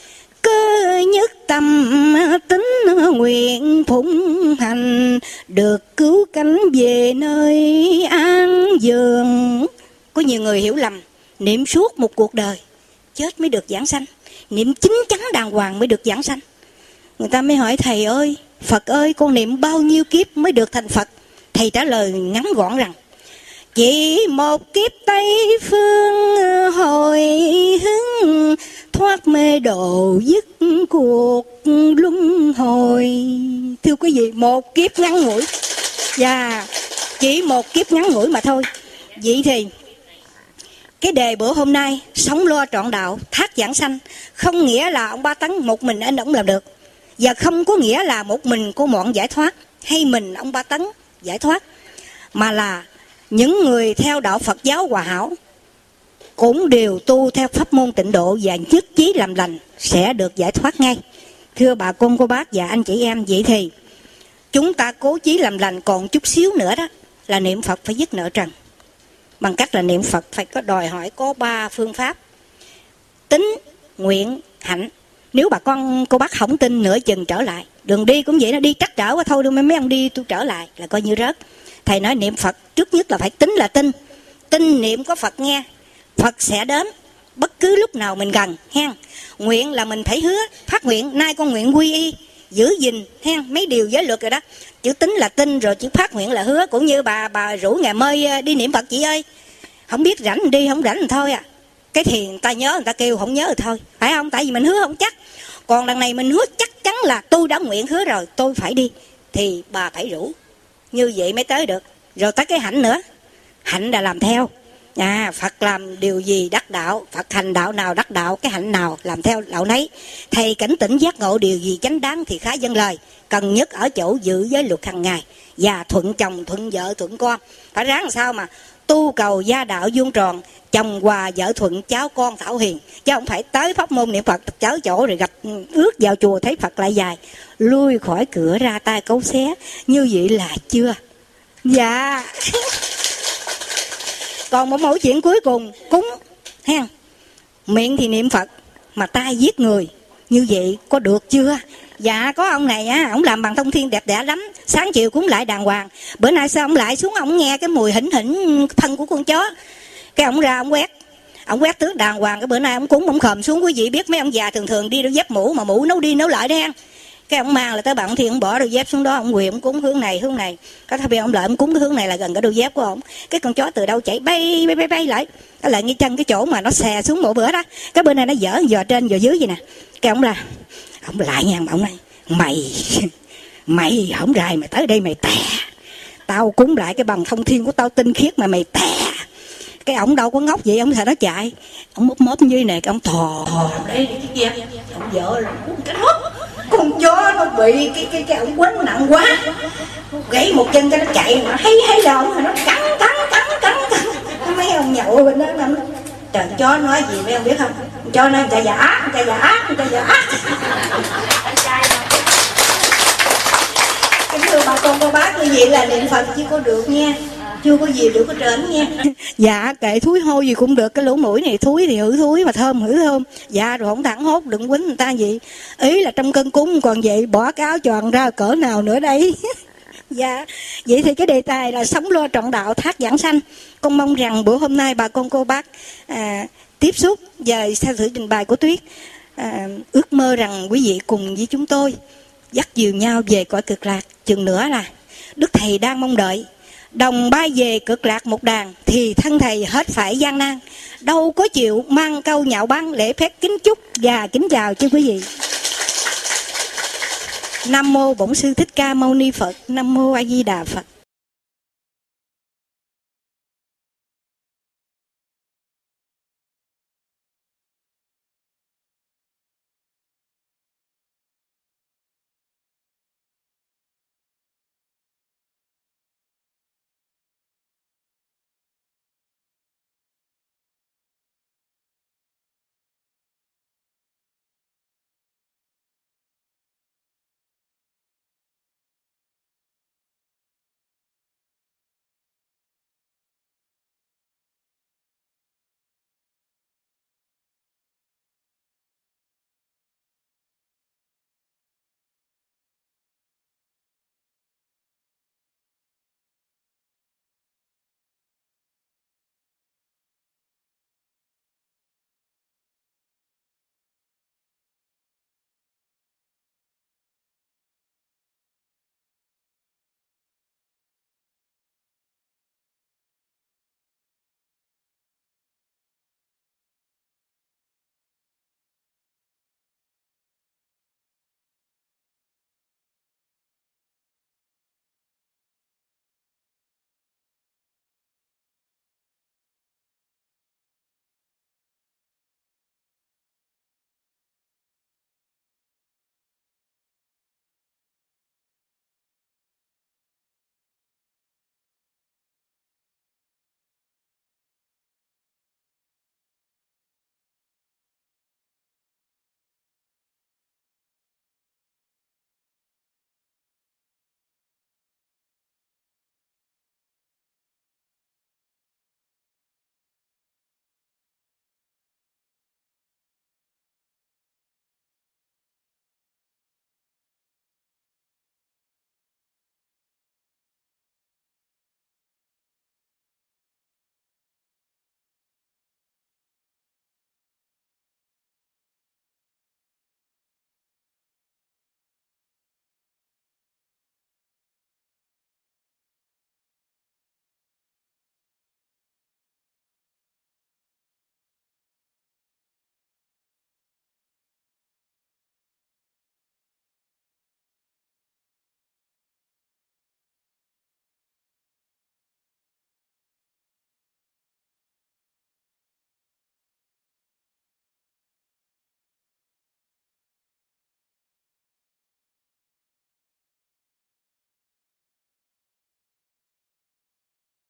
cơ nhất tâm tính nguyện phụng hành, được cứu cánh về nơi an dường. Có nhiều người hiểu lầm, niệm suốt một cuộc đời chết mới được giảng sanh, niệm chín chắn đàng hoàng mới được giảng sanh. Người ta mới hỏi thầy ơi, Phật ơi, con niệm bao nhiêu kiếp mới được thành Phật? Thầy trả lời ngắn gọn rằng chỉ một kiếp Tây phương hồi hướng, thoát mê độ dứt cuộc luân hồi. Thưa quý vị, một kiếp ngắn ngủi, và chỉ một kiếp ngắn ngủi mà thôi. Vậy thì cái đề bữa hôm nay sống lo trọn đạo, thác giảng sanh, không nghĩa là ông Ba Tấn một mình anh ổng làm được, và không có nghĩa là một mình cô Mọn giải thoát hay mình ông Ba Tấn giải thoát, mà là những người theo đạo Phật giáo Hòa Hảo cũng đều tu theo pháp môn tịnh độ và nhất chí làm lành sẽ được giải thoát ngay. Thưa bà con cô bác và anh chị em, vậy thì chúng ta cố chí làm lành, còn chút xíu nữa đó là niệm Phật phải dứt nợ trần. Bằng cách là niệm Phật phải có đòi hỏi có 3 phương pháp: tín, nguyện, hạnh. Nếu bà con cô bác không tin, nửa chừng trở lại. Đường đi cũng vậy, nó đi trắc trở qua thôi, đâu mấy ông đi tôi trở lại là coi như rớt. Thầy nói niệm Phật trước nhất là phải tín, là tin. Tin niệm có Phật nghe, Phật sẽ đến bất cứ lúc nào mình cần ha. Nguyện là mình phải hứa, phát nguyện nay con nguyện quy y, giữ gìn ha mấy điều giới luật rồi đó. Chữ tín là tin, rồi chữ phát nguyện là hứa. Cũng như bà rủ ngày mơi đi niệm Phật, chị ơi, không biết rảnh đi, không rảnh thì thôi à. Cái thì người ta nhớ, người ta kêu, không nhớ thì thôi, phải không? Tại vì mình hứa không chắc. Còn lần này mình hứa chắc chắn là tôi đã nguyện hứa rồi, tôi phải đi, thì bà phải rủ, như vậy mới tới được. Rồi tới cái hạnh nữa, hạnh là làm theo. Phật làm điều gì đắc đạo, Phật hành đạo nào đắc đạo, cái hạnh nào làm theo đạo nấy. Thầy cảnh tỉnh giác ngộ điều gì chánh đáng thì khá dâng lời. Cần nhất ở chỗ giữ giới luật hàng ngày, và thuận chồng, thuận vợ, thuận con. Phải ráng làm sao mà tu cầu gia đạo vuông tròn, chồng hòa vợ thuận, cháu con thảo hiền. Chứ không phải tới pháp môn niệm Phật chớ chỗ rồi gặp ước vào chùa thấy Phật lại dài, lui khỏi cửa ra tay cấu xé. Như vậy là chưa? Dạ. Còn một mẫu chuyện cuối cùng, cúng ha. Miệng thì niệm Phật mà tay giết người, như vậy có được chưa? Dạ có ông này á, ông làm bằng thông thiên đẹp đẽ lắm, sáng chiều cúng lại đàng hoàng. Bữa nay sao ông lại xuống, ông nghe cái mùi hỉnh hỉnh phân của con chó, cái ông ra ông quét tước đàng hoàng. Cái bữa nay ông cúng, ông khòm xuống. Quý vị biết mấy ông già thường thường đi đôi dép mũ, mà mũ nấu đi nấu lại đấy ha. Cái ông mang là tới bạn thì ông bỏ đôi dép xuống đó, ông quỳ ông cúng hướng này. Có thay vì ông lại ông cúng cái hướng này là gần cái đôi dép của ông. Cái con chó từ đâu chạy bay lại, nó lại ngay chân cái chỗ mà nó xè xuống mỗi bữa đó. Cái bữa nay nó dở dò trên dò dưới vậy nè. Cái ông lại nha, ông này mày không rài, mày tới đây mày tè, tao cúng lại cái bằng thông thiên của tao tinh khiết mà mày tè. Cái ông đâu có ngốc vậy, ông sợ nó chạy, ông mớp dưới nè, cái ông thò đấy cái dép vợ là uống cái hốt. Con chó nó bị cái ổng quánh nặng quá, gãy một chân cái nó chạy mà hay đòn mà nó cắn mấy ông nhậu bên đó nằm. Trời, chó nói gì mấy ông biết không? Chó nói người ta giả ác. Kính thưa bà con cô bác, như vậy là niệm Phật chứ có được nha, chưa có gì được có trển nha. Dạ kệ thúi hôi gì cũng được, cái lỗ mũi này thúi thì hử thúi mà thơm hử thơm. Dạ rồi không thẳng hốt đừng quýnh người ta vậy. Ý là trong cơn cúng còn vậy, bỏ cái áo choàng ra cỡ nào nữa đây. Dạ, vậy thì cái đề tài là sống lo trọn đạo thác giảng sanh. Con mong rằng bữa hôm nay bà con cô bác tiếp xúc và theo sự trình bày của Tuyết, ước mơ rằng quý vị cùng với chúng tôi dắt dìu nhau về cõi cực lạc. Chừng nữa là Đức Thầy đang mong đợi. Đồng bay về cực lạc một đàn thì thân thầy hết phải gian nan, đâu có chịu mang câu nhạo báng. Lễ phép kính chúc và kính chào chứ quý vị. Nam mô Bổn Sư Thích Ca Mâu Ni Phật. Nam mô A Di Đà Phật.